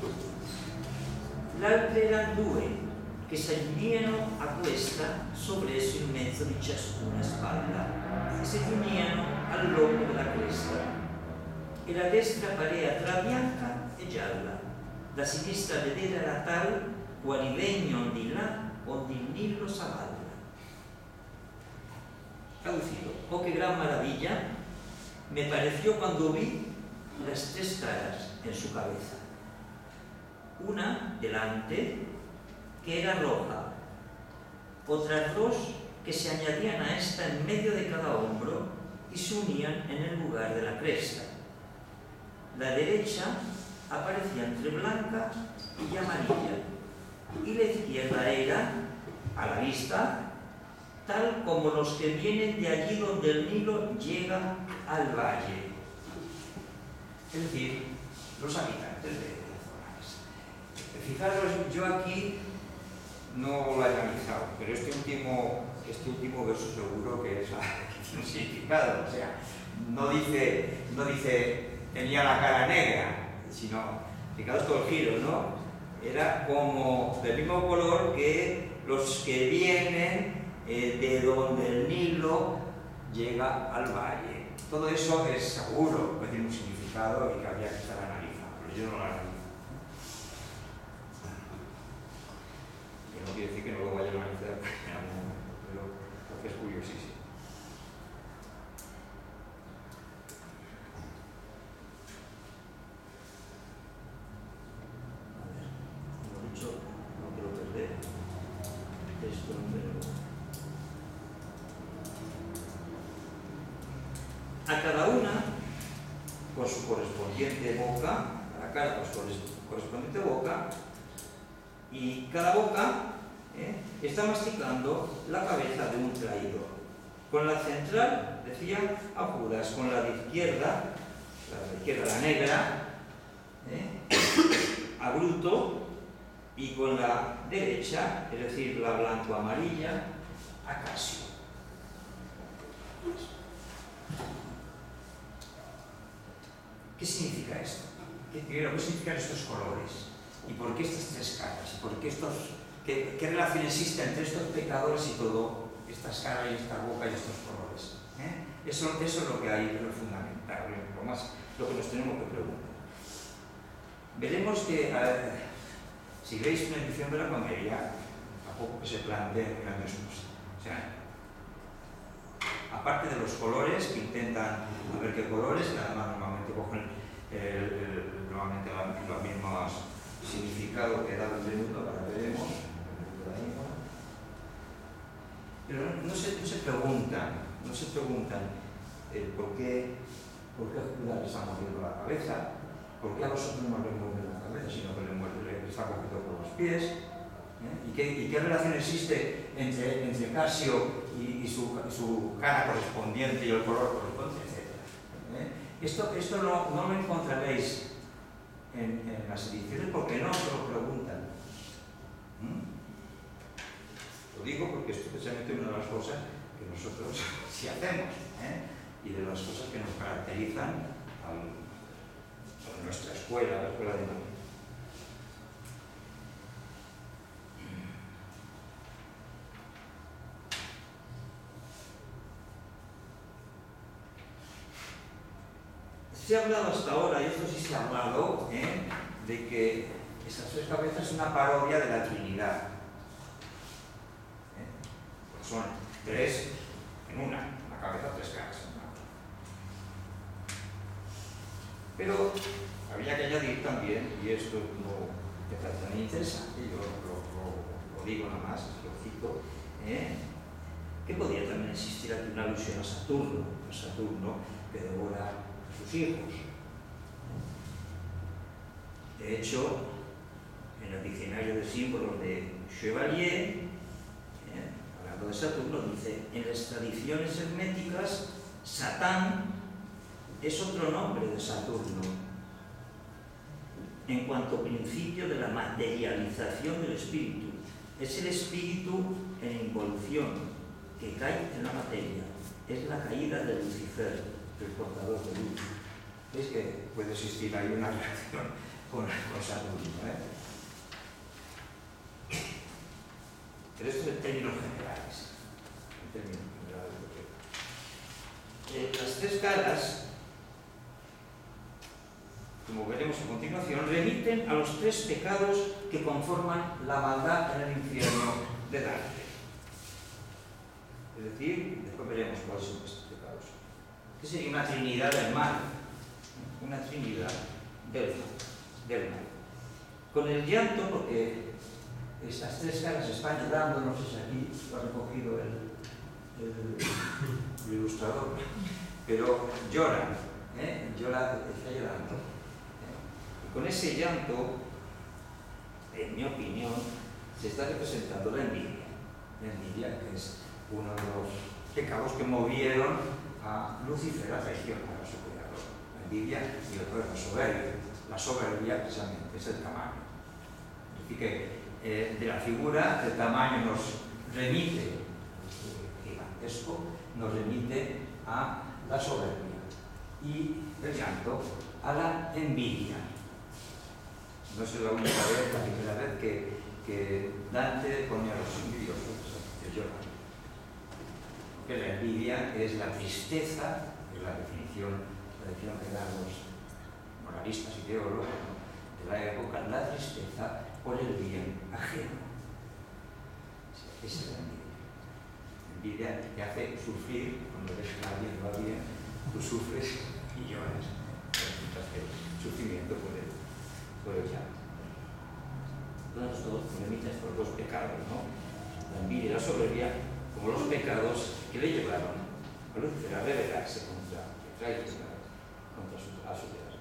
l'altra erano due che s'unirono a questa sopra esso in mezzo di ciascuna spalla e si unirono al lomo della cresta, e la destra parea tra bianca e gialla. La sinistra vedere era tal quali vengono di là o di Nilo s'avalla. Traducido, oh qué gran maravilla me pareció cuando vi las tres caras en su cabeza. Una delante que era roja, otras dos que se añadían a esta en medio de cada hombro y se unían en el lugar de la cresta. La derecha aparecía entre blanca y amarilla, y la izquierda era, a la vista, tal como los que vienen de allí donde el Nilo llega al valle. Es decir, los habitantes de las zonas. Fijaros, yo aquí no lo he analizado, pero este último, este último verso seguro que, es, que tiene un significado. O sea, no dice, no dice tenía la cara negra, sino, fijaros todo el giro, ¿no? Era como del mismo color que los que vienen eh, de donde el Nilo llega al valle. Todo eso es seguro que tiene un significado y que habría que estar analizando, pero yo no lo analizo. Que no quiere decir que no lo vaya a analizar, pero porque es curiosísimo. A cada una por su correspondiente boca, a la cara por su correspondiente boca, y cada boca ¿eh? está masticando la cabeza de un traidor. Con la central, decía, a Judas, con la de izquierda, la de izquierda la negra, ¿eh? a Bruto, y con la derecha, es decir, la blanco-amarilla, a Casio. ¿Qué significa esto? ¿Qué, primero, ¿qué significan estos colores? ¿Y por qué estas tres caras? ¿Y por qué estos, qué, qué relación existe entre estos pecadores y todo, estas caras y esta boca y estos colores? ¿Eh? Eso, eso es lo que hay, lo fundamental, lo, más, lo que nos tenemos que preguntar. Veremos que, eh, si veis una edición de la comedia, tampoco que se planteen grandes cosas. O sea, aparte de los colores, que intentan a ver qué colores, que además normalmente cogen el, el, normalmente los mismos significados que da el minuto, para que veremos. Pero no se, no se preguntan, no se preguntan eh, por qué, por qué a Judas le está mordiendo la cabeza, por qué a vosotros no le muerde la cabeza, sino que le, muerde, le está cogido por los pies. ¿Eh? ¿Y, qué, ¿Y qué relación existe entre, entre Casio y, y, su, y su cara correspondiente y el color correspondiente, etcétera? ¿Eh? Esto, esto no, no lo encontraréis en, en las ediciones porque no se lo preguntan. ¿Mm? Lo digo porque es precisamente una de las cosas que nosotros sí hacemos, ¿eh? Y de las cosas que nos caracterizan a nuestra escuela, la escuela de Madrid. Se ha hablado hasta ahora, y esto sí se ha hablado, ¿eh? de que esas tres cabezas es una parodia de la Trinidad. ¿Eh? Pues son tres en una, una cabeza, tres caras. Pero habría que añadir también, y esto no me parece muy interesante, yo lo, lo, lo digo nada más, lo cito, ¿eh? que podría también existir aquí una alusión a Saturno, a Saturno que devora sus hijos. De hecho, en el diccionario de símbolos de Chevalier, ¿eh? hablando de Saturno, dice: en las tradiciones herméticas, Satán es otro nombre de Saturno, en cuanto principio de la materialización del espíritu. Es el espíritu en involución que cae en la materia. Es la caída de Lucifer, el portador de luz. Es que puede existir ahí una relación con, con Saturno, ¿eh? Pero esto es en términos generales. En términos generales porque, eh, las tres caras, como veremos a continuación, remiten a los tres pecados que conforman la maldad en el infierno de Dante. Es decir, después veremos cuáles son estos pecados. Que sería una trinidad del mal, una trinidad del mal, del mal. Con el llanto, porque estas tres caras están llorando, no sé si aquí lo ha recogido el, el, el ilustrador, pero llora, ¿eh? llora, está llorando. ¿eh? Y con ese llanto, en mi opinión, se está representando la envidia. La envidia, que es uno de los pecados que movieron a Lucifer a traicionar a su creador. La envidia y otro es la soberbia. La soberbia, precisamente, es el tamaño. Es decir, que eh, de la figura, el tamaño nos remite, gigantesco, nos remite a la soberbia. Y el llanto a la envidia. No es la única vez, la primera vez que, que Dante pone a los envidiosos que lloran. Porque la envidia es la tristeza, es la definición, la definición que dan los moralistas y teólogos, ¿no?, de la época, la tristeza por el bien ajeno. Esa es la envidia. La envidia te hace sufrir, cuando ves que alguien va bien, tú sufres y lloras. Entonces, sufrimiento por el, por el llanto. Todos los polemitas por dos pecados, ¿no? La envidia y la soberbia, como los pecados que le llevaron a Lucifer a rebelarse contra, contra su, a su creador.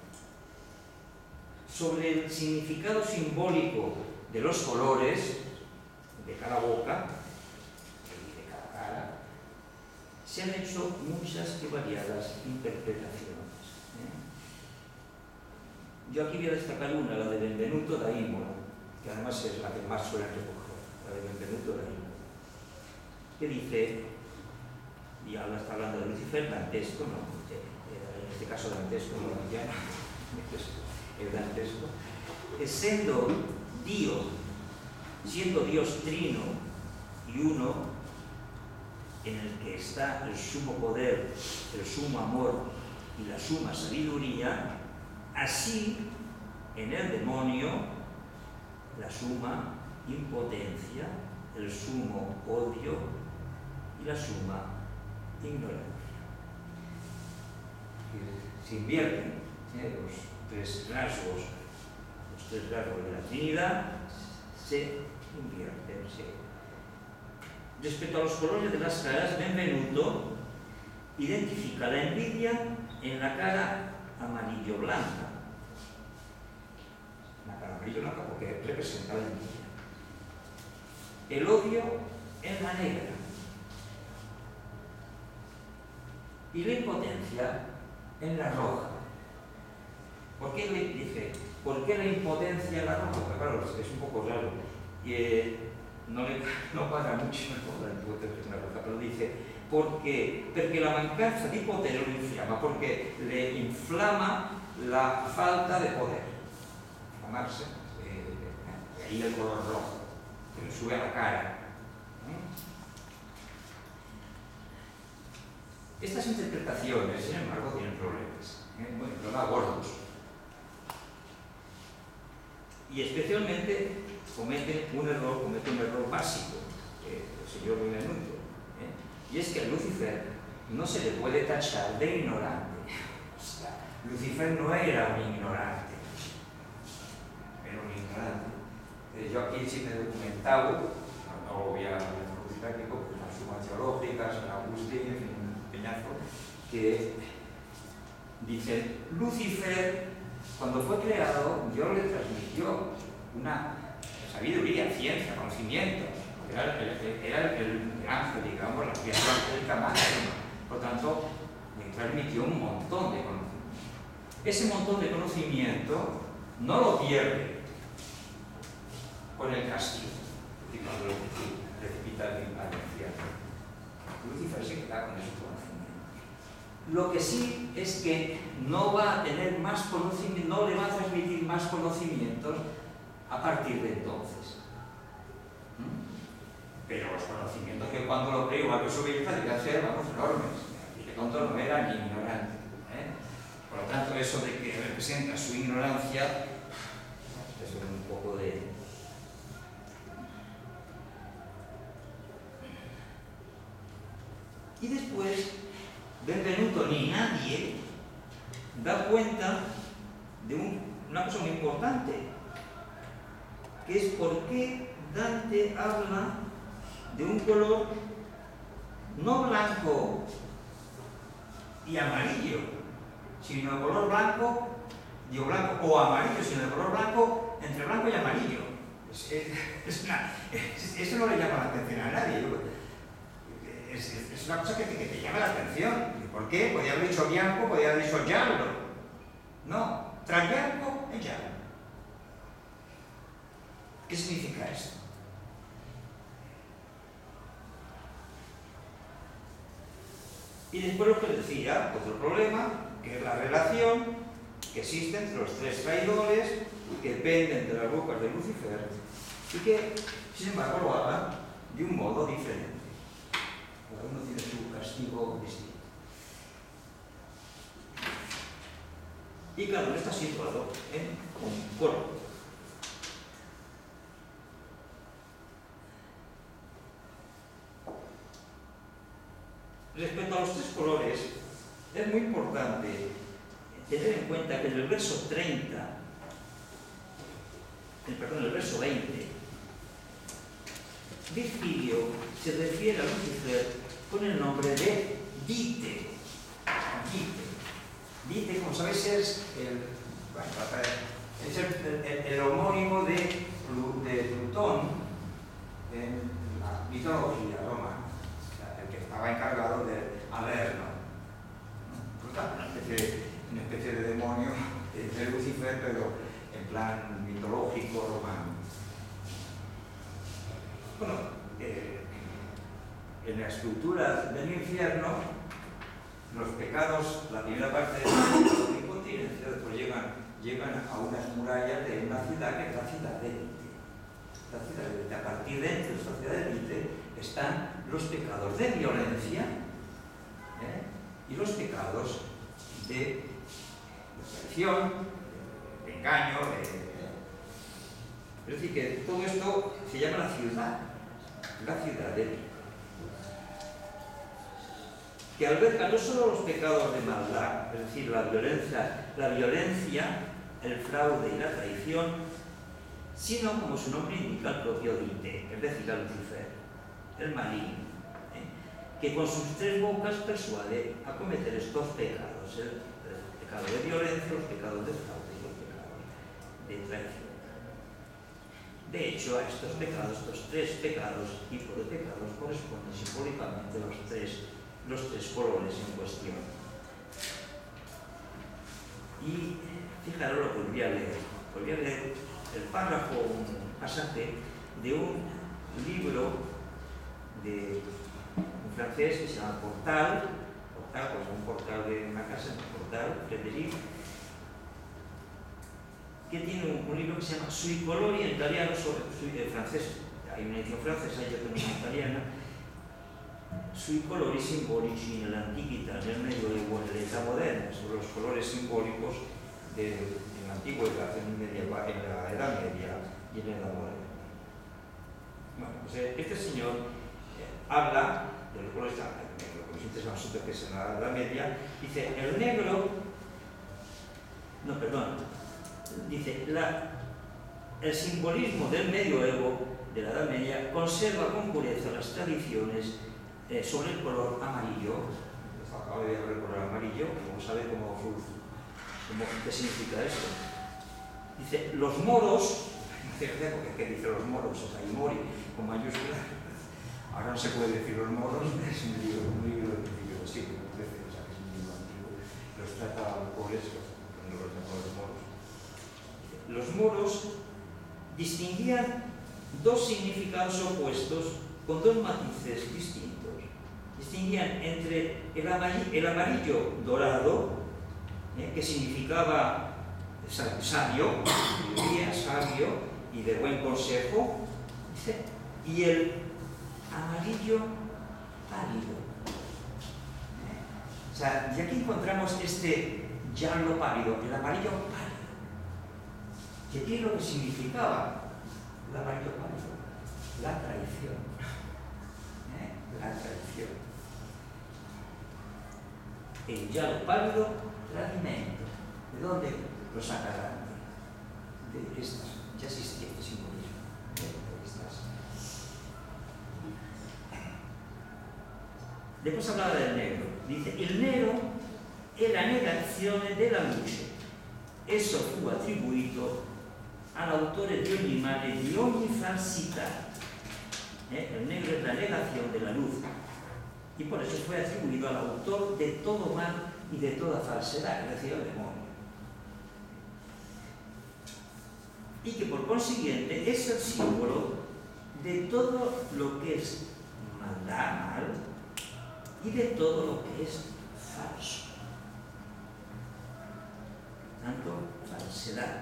Sobre el significado simbólico de los colores de cada boca y de cada cara, se han hecho muchas y variadas interpretaciones. ¿eh? Yo aquí voy a destacar una, la de Benvenuto da Imola, que además es la que más suele recoger, la de Benvenuto da Imola, que dice, y ahora está hablando de Lucifer, dantesco, no, en este caso dantesco, no ya, el dantesco, que siendo Dios, siendo Dios trino y uno, en el que está el sumo poder, el sumo amor y la suma sabiduría, así en el demonio la suma impotencia, el sumo odio y la suma ignorancia. Se invierten ¿eh? los tres rasgos, los tres rasgos de la Trinidad se invierten. Se... Respecto a los colores de las caras, Benvenuto identifica la envidia en la cara amarillo-blanca. La cara amarillo-blanca porque representa la envidia. El odio en la negra. Y la impotencia en la roja. ¿Por qué le dice? ¿Por qué la impotencia en la roja? Porque claro, es un poco raro. Y, eh, no, le, no cuadra mucho con la impotencia en la roja, pero dice, porque, porque la mancanza de poder lo inflama, porque le inflama la falta de poder. Inflamarse, eh, eh, ahí el color rojo, que le sube a la cara. Estas interpretaciones, sin embargo, tienen problemas, ¿eh? Bueno, problemas gordos. Y especialmente comete un error, comete un error básico, eh, el señor Benvenuto, ¿eh? Y es que a Lucifer no se le puede tachar de ignorante. O sea, Lucifer no era un ignorante, era un ignorante. Eh, yo aquí sí me he documentado, no, no voy a introducir aquí porque las sumas teológicas, San Agustín, en fin, que dice, Lucifer, cuando fue creado, Dios le transmitió una sabiduría, ciencia, conocimiento. Era el, era el, el ángel, digamos, la criatura angélica máxima. Por tanto, le transmitió un montón de conocimiento. Ese montón de conocimiento no lo pierde con el castigo, y cuando lo precipita al infierno. Lucifer se queda con eso. Lo que sí es que no va a tener más conocimiento, no le va a transmitir más conocimientos a partir de entonces. ¿Mm? Pero los conocimientos que cuando lo creó a su belleza debían ser, vamos, enormes. Y que tonto no era ni ignorante. ¿eh? Por lo tanto, eso de que representa su ignorancia es un poco de... Y después, Benvenuto ni nadie da cuenta de un, una cosa muy importante, que es por qué Dante habla de un color no blanco y amarillo, sino de color blanco, digo blanco o amarillo, sino de color blanco entre blanco y amarillo. Es, es, es una, es, eso no le llama la atención a nadie. Es, es, es una cosa que te, que te llama la atención. ¿Por qué? Podría haber dicho bianco, podría haber dicho giallo. No, tra bianco e giallo. ¿Qué significa esto? Y después lo que decía, otro problema, que es la relación que existe entre los tres traidores que penden de las bocas de Lucifer y que, sin embargo, lo hagan de un modo diferente. Cada uno tiene su castigo distinto. Y cada uno está situado en un color. Respecto a los tres colores, es muy importante tener en cuenta que en el verso treinta, el, perdón, en el verso veinte, Virgilio se refiere a Lucifer con el nombre de Dite. Dite. Dite, como sabéis, es el, bueno, es el, el, el homónimo de, de Plutón en la mitología romana, el que estaba encargado de Averno. Una especie, una especie de demonio de Lucifer, pero en plan mitológico romano. Bueno, eh, en la estructura del infierno, los pecados, la primera parte de la incontinencia, después llegan, llegan a unas murallas de una ciudad que es la ciudad de Dite. La ciudad de Dite. A partir de entre esta ciudad de Dite están los pecados de violencia, ¿eh? Y los pecados de, de traición, de, de engaño, de, es decir, que todo esto se llama la ciudad, la ciudad de Dite, que alberga no solo los pecados de maldad, es decir, la violencia, la violencia, el fraude y la traición, sino, como su nombre indica, el propio Dite, es decir, a Lucifer, el maligno, ¿eh? Que con sus tres bocas persuade a cometer estos pecados, el, el pecado de violencia, los pecados de fraude y los pecados de traición. De hecho, a estos pecados, estos tres pecados, tipos de pecados, corresponden simbólicamente los tres, los tres colores en cuestión. Y fijaros, lo volví a leer, volví a leer el párrafo, un pasaje de un libro de un francés que se llama Portal, Portal, pues un portal de una casa, un portal, Frédéric, que tiene un, un libro que se llama Sui colori, en italiano, sobre, sui, en francés, hay una edición francesa y otra en italiana, Sui colori simbolici nell'antichità, nel medioevo e nell'età moderna, sobre los colores simbólicos de, en la antigüedad, en, medieval, en la Edad Media y en la Edad Moderna. Bueno, pues este señor eh, habla de los colores, lo que nos interesa a nosotros, que es en la Edad Media, dice, el negro, no, perdón, dice, la, el simbolismo del medioevo, de la Edad Media, conserva con pureza las tradiciones eh, sobre el color amarillo. Acabo de ver el color amarillo, como sabe cómo, cómo, qué significa esto. Dice, los moros, porque ¿qué dice los moros? O sea, hay mori con mayúscula. Ahora no se puede decir los moros, es un libro, un libro del principio del siglo trece, o sea, que es un libro antiguo. Los trata pobres, no los trata los moros. Los moros distinguían dos significados opuestos con dos matices distintos. Distinguían entre el amarillo, el amarillo dorado, ¿eh? que significaba sabio, sabio y de buen consejo, y el amarillo pálido. ¿Eh? O sea, y aquí encontramos este giallo pálido, el amarillo pálido. ¿Qué es lo que significaba el amarillo pálido? La traición. ¿Eh? La traición. El giallo pálido, tradimento. ¿De dónde lo sacarán? De estas, ya existía este simbolismo. De estas. Después hablaba del nero. Dice, il nero è la negazione della luce. Esso fu attribuito all'autore di ogni male, di ogni falsità. ¿Eh? El negro es la negación de la luz. Y por eso fue atribuido al autor de todo mal y de toda falsedad, es decir, al demonio. Y que por consiguiente es el símbolo de todo lo que es maldad, mal, y de todo lo que es falso. Tanto falsedad.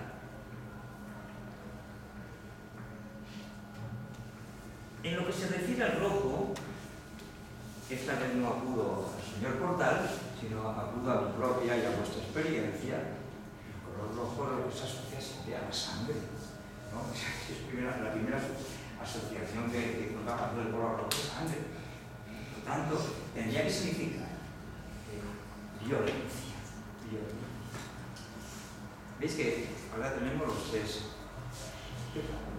En lo que se refiere al rojo, esta vez no acudo al señor Portal, sino acudo a mi propia y a vuestra experiencia. El color rojo lo que se asocia siempre a la sangre, ¿no? Es primera, la primera asociación que, que colocamos del color rojo es sangre. Por tanto, tendría que significar eh, violencia, violencia. ¿Veis que ahora tenemos los tres pecados?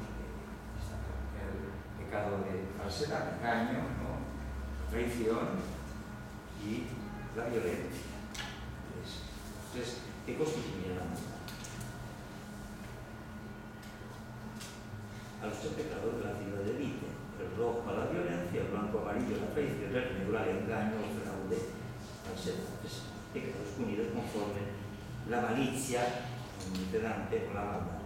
El pecado de falsedad, engaño, ¿no? Traición y la violencia. Entonces, ¿qué constituye la maldad? A los tres pecados de la ciudad de Vite: el rojo a la violencia, el blanco amarillo a la traición, el negro al engaño, el fraude, falsedad. Tres pecados unidos conforme la malicia, dice Dante, con la maldad.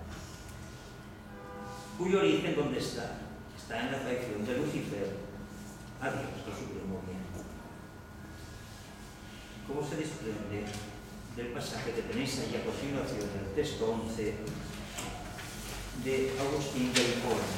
¿Cuyo origen dónde está? Está en la traición de Lucifer a Dios, el supremo bien. ¿Cómo se desprende del pasaje que tenéis ahí a continuación del texto once de Agustín de Hipona?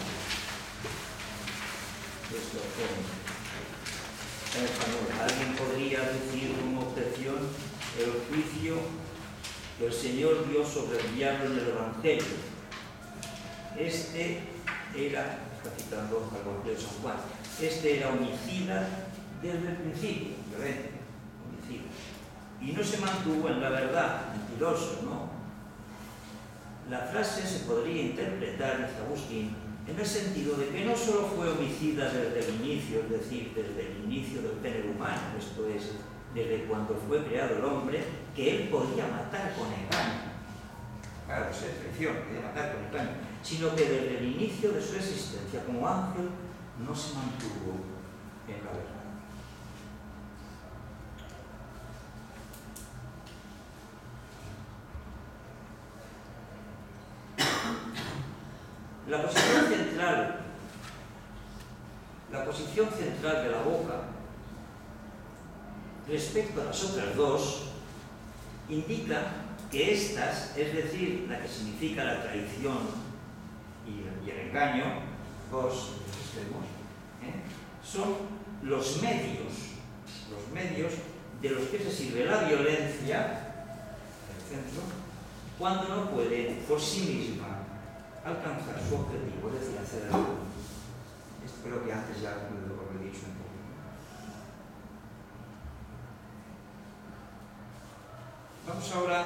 Texto once. En español, ¿alguien podría decir como objeción el juicio que el Señor dio sobre el diablo en el Evangelio? Este era, está citando al Evangelio de San Juan, este era homicida desde el principio, violento, homicida. Y no se mantuvo en la verdad, mentiroso, ¿no? La frase se podría interpretar, dice Agustín, en el sentido de que no solo fue homicida desde el inicio, es decir, desde el inicio del género humano, esto es, desde cuando fue creado el hombre, que él podía matar con engaño. Claro, es traición, podía matar con engaño, sino que desde el inicio de su existencia como ángel no se mantuvo en la verdad. La posición central, la posición central de la boca respecto a las otras dos indica que estas, es decir, la que significa la traición y, y el engaño, dos extremos, ¿eh? son los medios, los medios de los que se sirve la violencia, el centro, cuando no puede por sí misma alcanzar su objetivo, es decir, hacer algo. Esto creo que antes ya lo he dicho un poco. Vamos ahora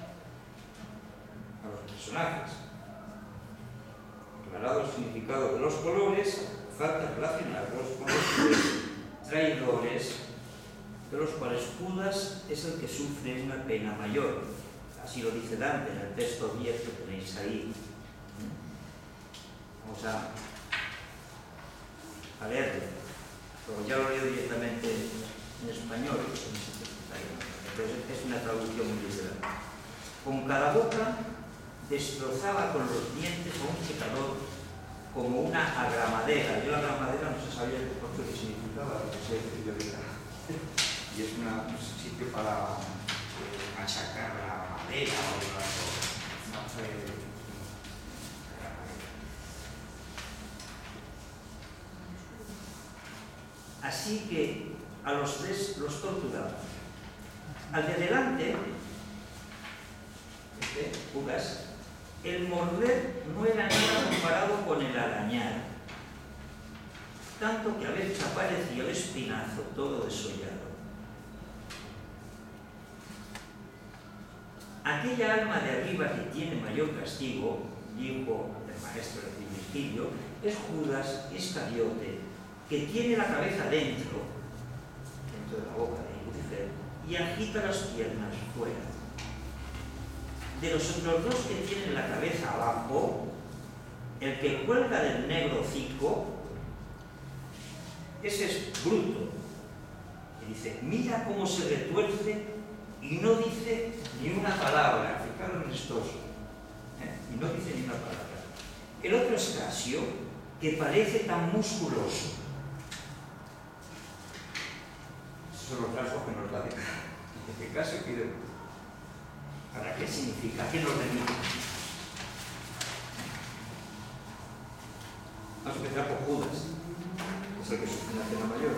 a los personajes. Aclarado el significado de los colores, falta relacionarlos con los traidores, de los cuales Judas es el que sufre una pena mayor. Así lo dice Dante en el texto diez que tenéis ahí. Vamos a, a leerlo, pero ya lo leo directamente en español, entonces es una traducción muy literal. Con cada boca destrozaba con los dientes a un pecador como una agramadera. Yo la agramadera no se sabía por qué significaba, lo que se escribió ahorita. Y es una, un sitio para eh, machacar la madera o la no sé. Así que a los tres los torturaba. Al de delante, este, Judas, el morder no era nada comparado con el arañar, tanto que a veces aparecía el espinazo todo desollado. Aquella alma de arriba que tiene mayor castigo, dijo el maestro de Virgilio, es Judas Iscariote, que tiene la cabeza dentro, dentro dentro de la boca de Lucifer y agita las piernas fuera. De los otros dos que tienen la cabeza abajo, el que cuelga del negro hocico, ese es Bruto. Y dice, mira cómo se retuerce y no dice ni una palabra. Fijaros en estos. ¿eh? Y no dice ni una palabra. El otro es Casio, que parece tan musculoso. Esos son los rasgos que nos da de que Casio pide. ¿Para qué significa? ¿Qué nos remite? Vamos a empezar por Judas, que es el que sufre la pena mayor.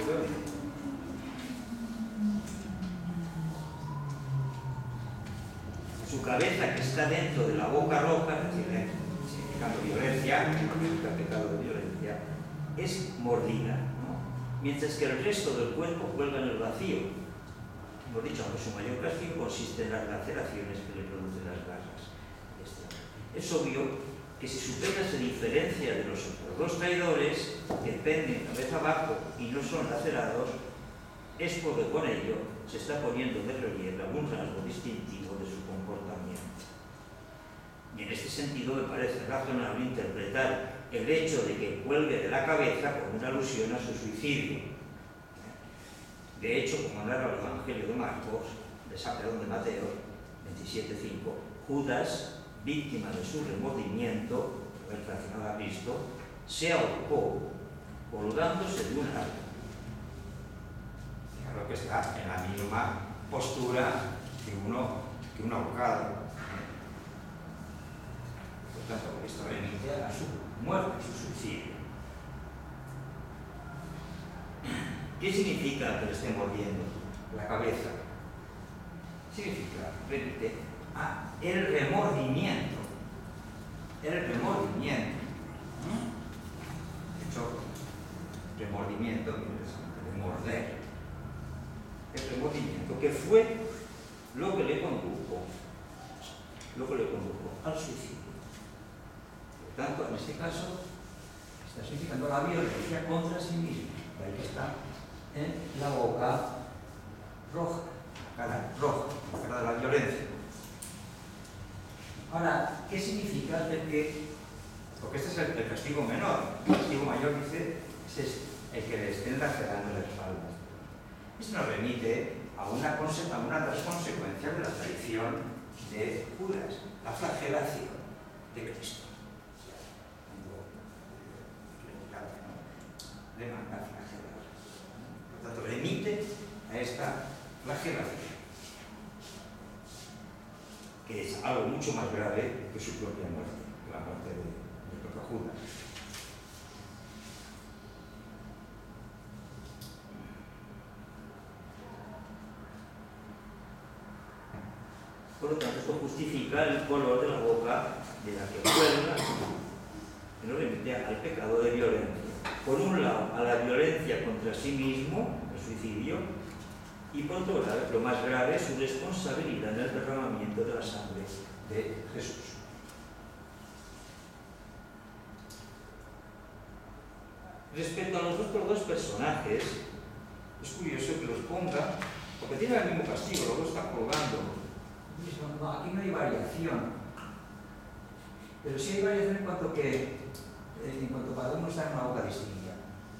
Su cabeza, que está dentro de la boca roja, es decir, eh, significando violencia, significa pecado de violencia, es mordida, ¿no? Mientras que el resto del cuerpo cuelga en el vacío. Hemos dicho que su mayor castigo consiste en las laceraciones que le producen las garras. Es obvio que si su pena se diferencia de los otros dos traidores, que penden cabeza abajo y no son lacerados, es porque con ello se está poniendo de relieve algún rasgo distintivo de su comportamiento. Y en este sentido me parece razonable interpretar el hecho de que cuelgue de la cabeza como una alusión a su suicidio. De hecho, como narra el Evangelio de Marcos, de San Perdón de Mateo, veintisiete cinco, Judas, víctima de su remordimiento, haber traicionado a Cristo, se ahorcó colgándose de un árbol. Claro que está en la misma postura que uno, que un ahorcado. Por tanto, esto remite a su muerte, a su suicidio. ¿Qué significa que le esté mordiendo? La cabeza. Significa, remite a el remordimiento. El remordimiento. De hecho, remordimiento viene de morder. El remordimiento, que fue lo que le condujo, lo que le condujo al suicidio. Por tanto, en este caso, está significando la violencia contra sí mismo. Ahí que está en la boca roja, la cara roja, la cara de la violencia. Ahora, ¿qué significa de que, porque este es el, el castigo menor, el castigo mayor dice, ese es el que le estén lacerando la espalda? Esto nos remite a una, a una de las consecuencias de la traición de Judas, la flagelación de Cristo. Le manda a flagelar. Por tanto, remite a esta flagelación, que es algo mucho más grave que su propia muerte, que la muerte de, de propio Judas. Por lo tanto, esto justifica el color de la boca de la que cuelga, que nos remite al pecado de violencia. Por un lado, a la violencia contra sí mismo, el suicidio, y por otro lado, lo más grave, su responsabilidad en el derramamiento de la sangre de Jesús. Respecto a los otros dos personajes, es curioso que los ponga, porque tienen el mismo castigo, los dos están colgando. No, aquí no hay variación, pero sí hay variación en cuanto que en cuanto cada uno está en una boca distinta.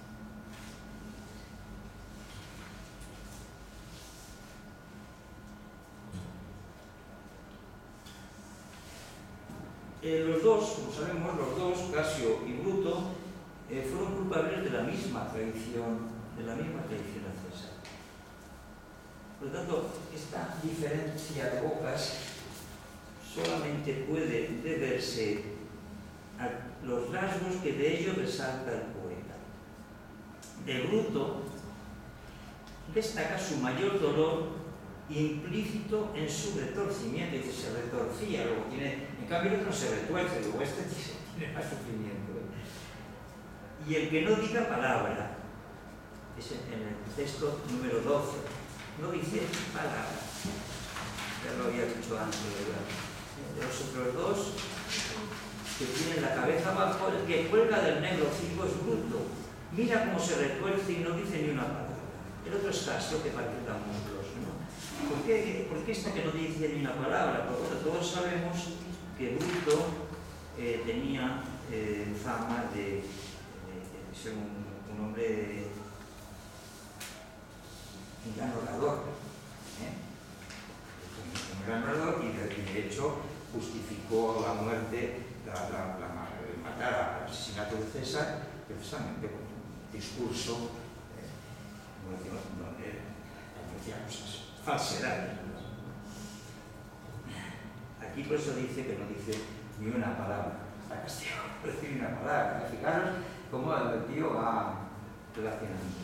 Eh, los dos, como sabemos, los dos, Casio y Bruto, eh, fueron culpables de la misma traición, de la misma traición a César. Por lo tanto, esta diferencia de bocas solamente puede deberse a los rasgos que de ello resalta el poeta. De Bruto destaca su mayor dolor implícito en su retorcimiento. Dice, se retorcía, luego tiene, en cambio el otro se retuerce, luego este tiene más sufrimiento. Y el que no diga palabra, es en el texto número doce, no dice palabra. Ya lo había dicho antes, ¿verdad? De los otros dos, que tienen la cabeza abajo, el que cuelga del negro hocico es Bruto. Mira cómo se retuerce y no dice ni una palabra. El otro es Casio, que parece tan musculoso, ¿no? ¿Por qué, ¿Por qué esto que no dice ni una palabra? Porque bueno, todos sabemos que Bruto eh, tenía eh, fama de, de, de ser un, un hombre, un gran orador, ¿eh? un gran orador, y de, y de hecho justificó la muerte, la, la, la, la matar, el asesinato de César, precisamente con un discurso, eh, no decía, no, eh, decía cosas, falsedades. Aquí por eso dice que no dice ni una palabra, está castigado por decir ni una palabra. Fijaros cómo el tío va relacionando.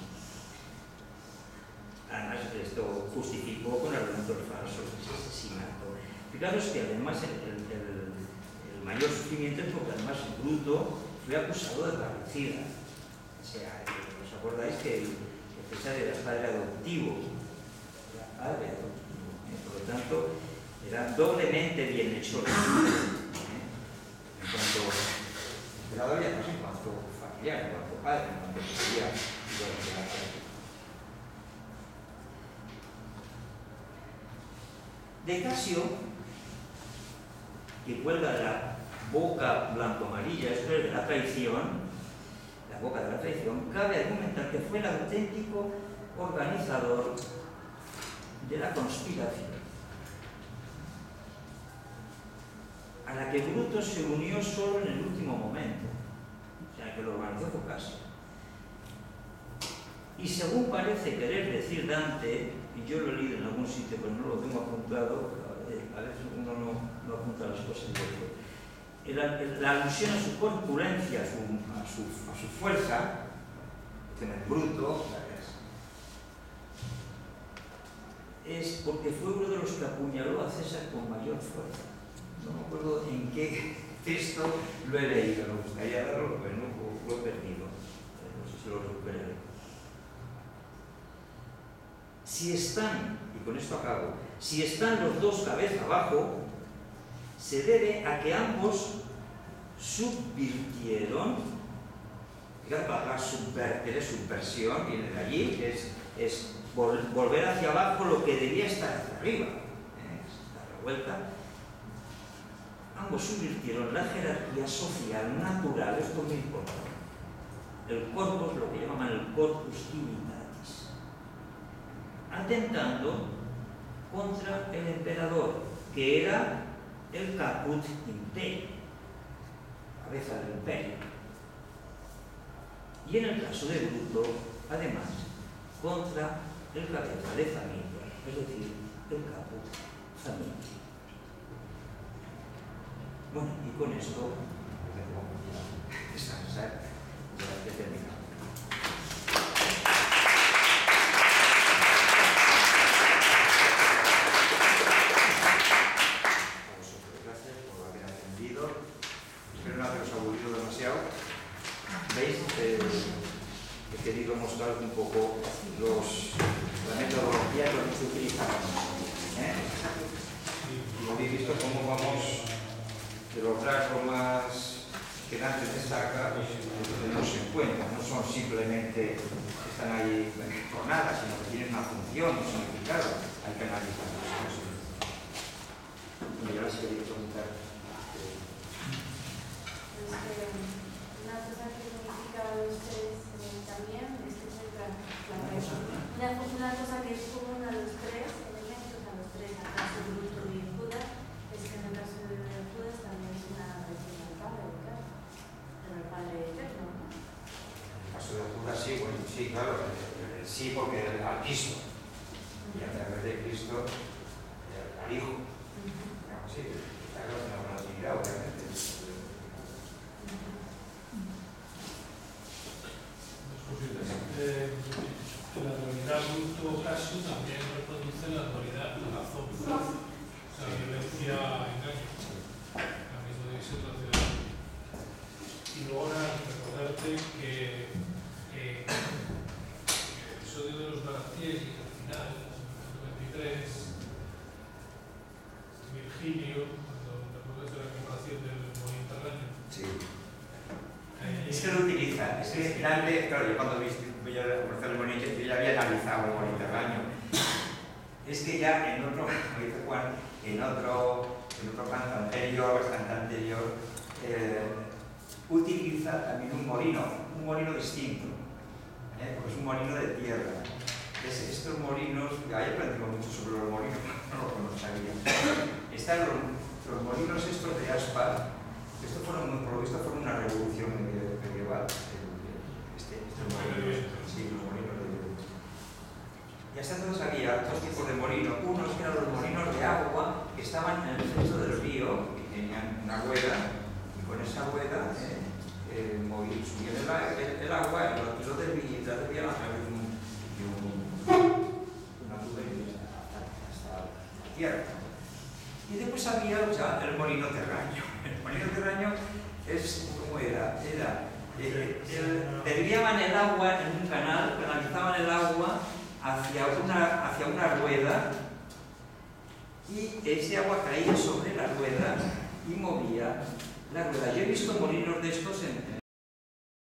Además, esto justificó con argumentos falsos ese asesinato. Fijaros que además el, el, el mayor sufrimiento es porque además Bruto fue acusado de parricida. O sea, ¿os acordáis que el César era padre adoptivo? Era padre adoptivo. ¿eh? Por lo tanto, era doblemente bienhechor. ¿eh? En cuanto emperador y además en cuanto familiar, en cuanto padre, en cuanto quería lo de Casio, que cuelga de la boca blanco-amarilla, esto es de la traición, la boca de la traición, cabe argumentar que fue el auténtico organizador de la conspiración, a la que Bruto se unió solo en el último momento, o sea, que lo organizó fue Casio. Y según parece querer decir Dante, y yo lo he leído en algún sitio, pero no lo tengo apuntado, a veces uno no, no apunta las cosas bien, la, la alusión a su corpulencia, a su, a su, a su fuerza, en el Bruto, es porque fue uno de los que apuñaló a César con mayor fuerza. No me acuerdo en qué texto lo he leído, me gustaría darlo, pero no, lo he perdido, no sé si lo recuperaré. Si están, y con esto acabo, si están los dos cabeza abajo, se debe a que ambos subvirtieron, fíjate, la subvertir, subversión, viene de allí, es, es vol, volver hacia abajo lo que debía estar hacia arriba, ¿eh? La revuelta. Ambos subvirtieron la jerarquía social natural, esto es muy importante. El corpus, lo que llaman el corpus divinitatis, atentando contra el emperador, que era el caput imperii, cabeza del imperio. Y en el caso de Bruto, además, contra el cabeza de familia, es decir, el caput familia. Bueno, y con esto debo descansar, ya que he terminado. ¿Veis? Eh, he querido mostrar un poco los, la metodología que se utiliza. ¿Eh? Y habéis visto cómo vamos de los rasgos más que Dante destaca, pues tenemos en cuenta, no son simplemente que están ahí por nada, sino que tienen una función, un significado, hay que analizarlos. Y ahora sí quería preguntar. Una cosa que significa los tres eh, también es que es la, la una, una cosa que es común a los tres elementos, a los tres, a caso Bruto y Judas, es que en el caso de Judas también es una traición al Padre, claro, pero el Padre eterno, ¿no? En el caso de Judas sí, bueno, sí, claro, sí, porque al Cristo, y a través de Cristo al Hijo, digamos, sí, claro, es una relatividad, obviamente. Eh, la dualidad Bruto Casio también reproduce la dualidad de razón, o sea, violencia engaño, la misma división racional. Y luego ahora recordarte que eh, el episodio de los Galatíes, al final, en el veintitrés, Virgilio, cuando recuerdas de la comparación del movimiento terráneo, Sí. Es que lo utiliza, es que Dante, claro, yo cuando yo ya, por el molino, yo ya había analizado el molino terraño. Es que ya en otro, como dice Juan, en otro, en otro canto anterior, bastante anterior, eh, utiliza también un molino, un molino distinto, ¿eh? Porque es un molino de tierra. Es, estos molinos, ahí aprendimos mucho sobre los molinos, no lo sabía. Están los, los molinos estos de aspa, estos fueron, por lo visto, fueron una revolución medieval. Este, estos molinos, sí, los molinos de viento. Y hasta entonces había dos tipos de molinos. Unos que eran los molinos de agua, que estaban en el centro del río, y tenían una rueda, y con esa rueda eh, eh, movían, subían el, el, el agua y lo, y lo desvían a través de un, de un, una tubería hasta la tierra. Y después había ya el molino terraño. El molino terraño es, ¿cómo era? Era, eh, el, desviaban el agua en un canal, canalizaban el agua hacia una, hacia una rueda y ese agua caía sobre la rueda y movía la rueda. Yo he visto molinos de estos en,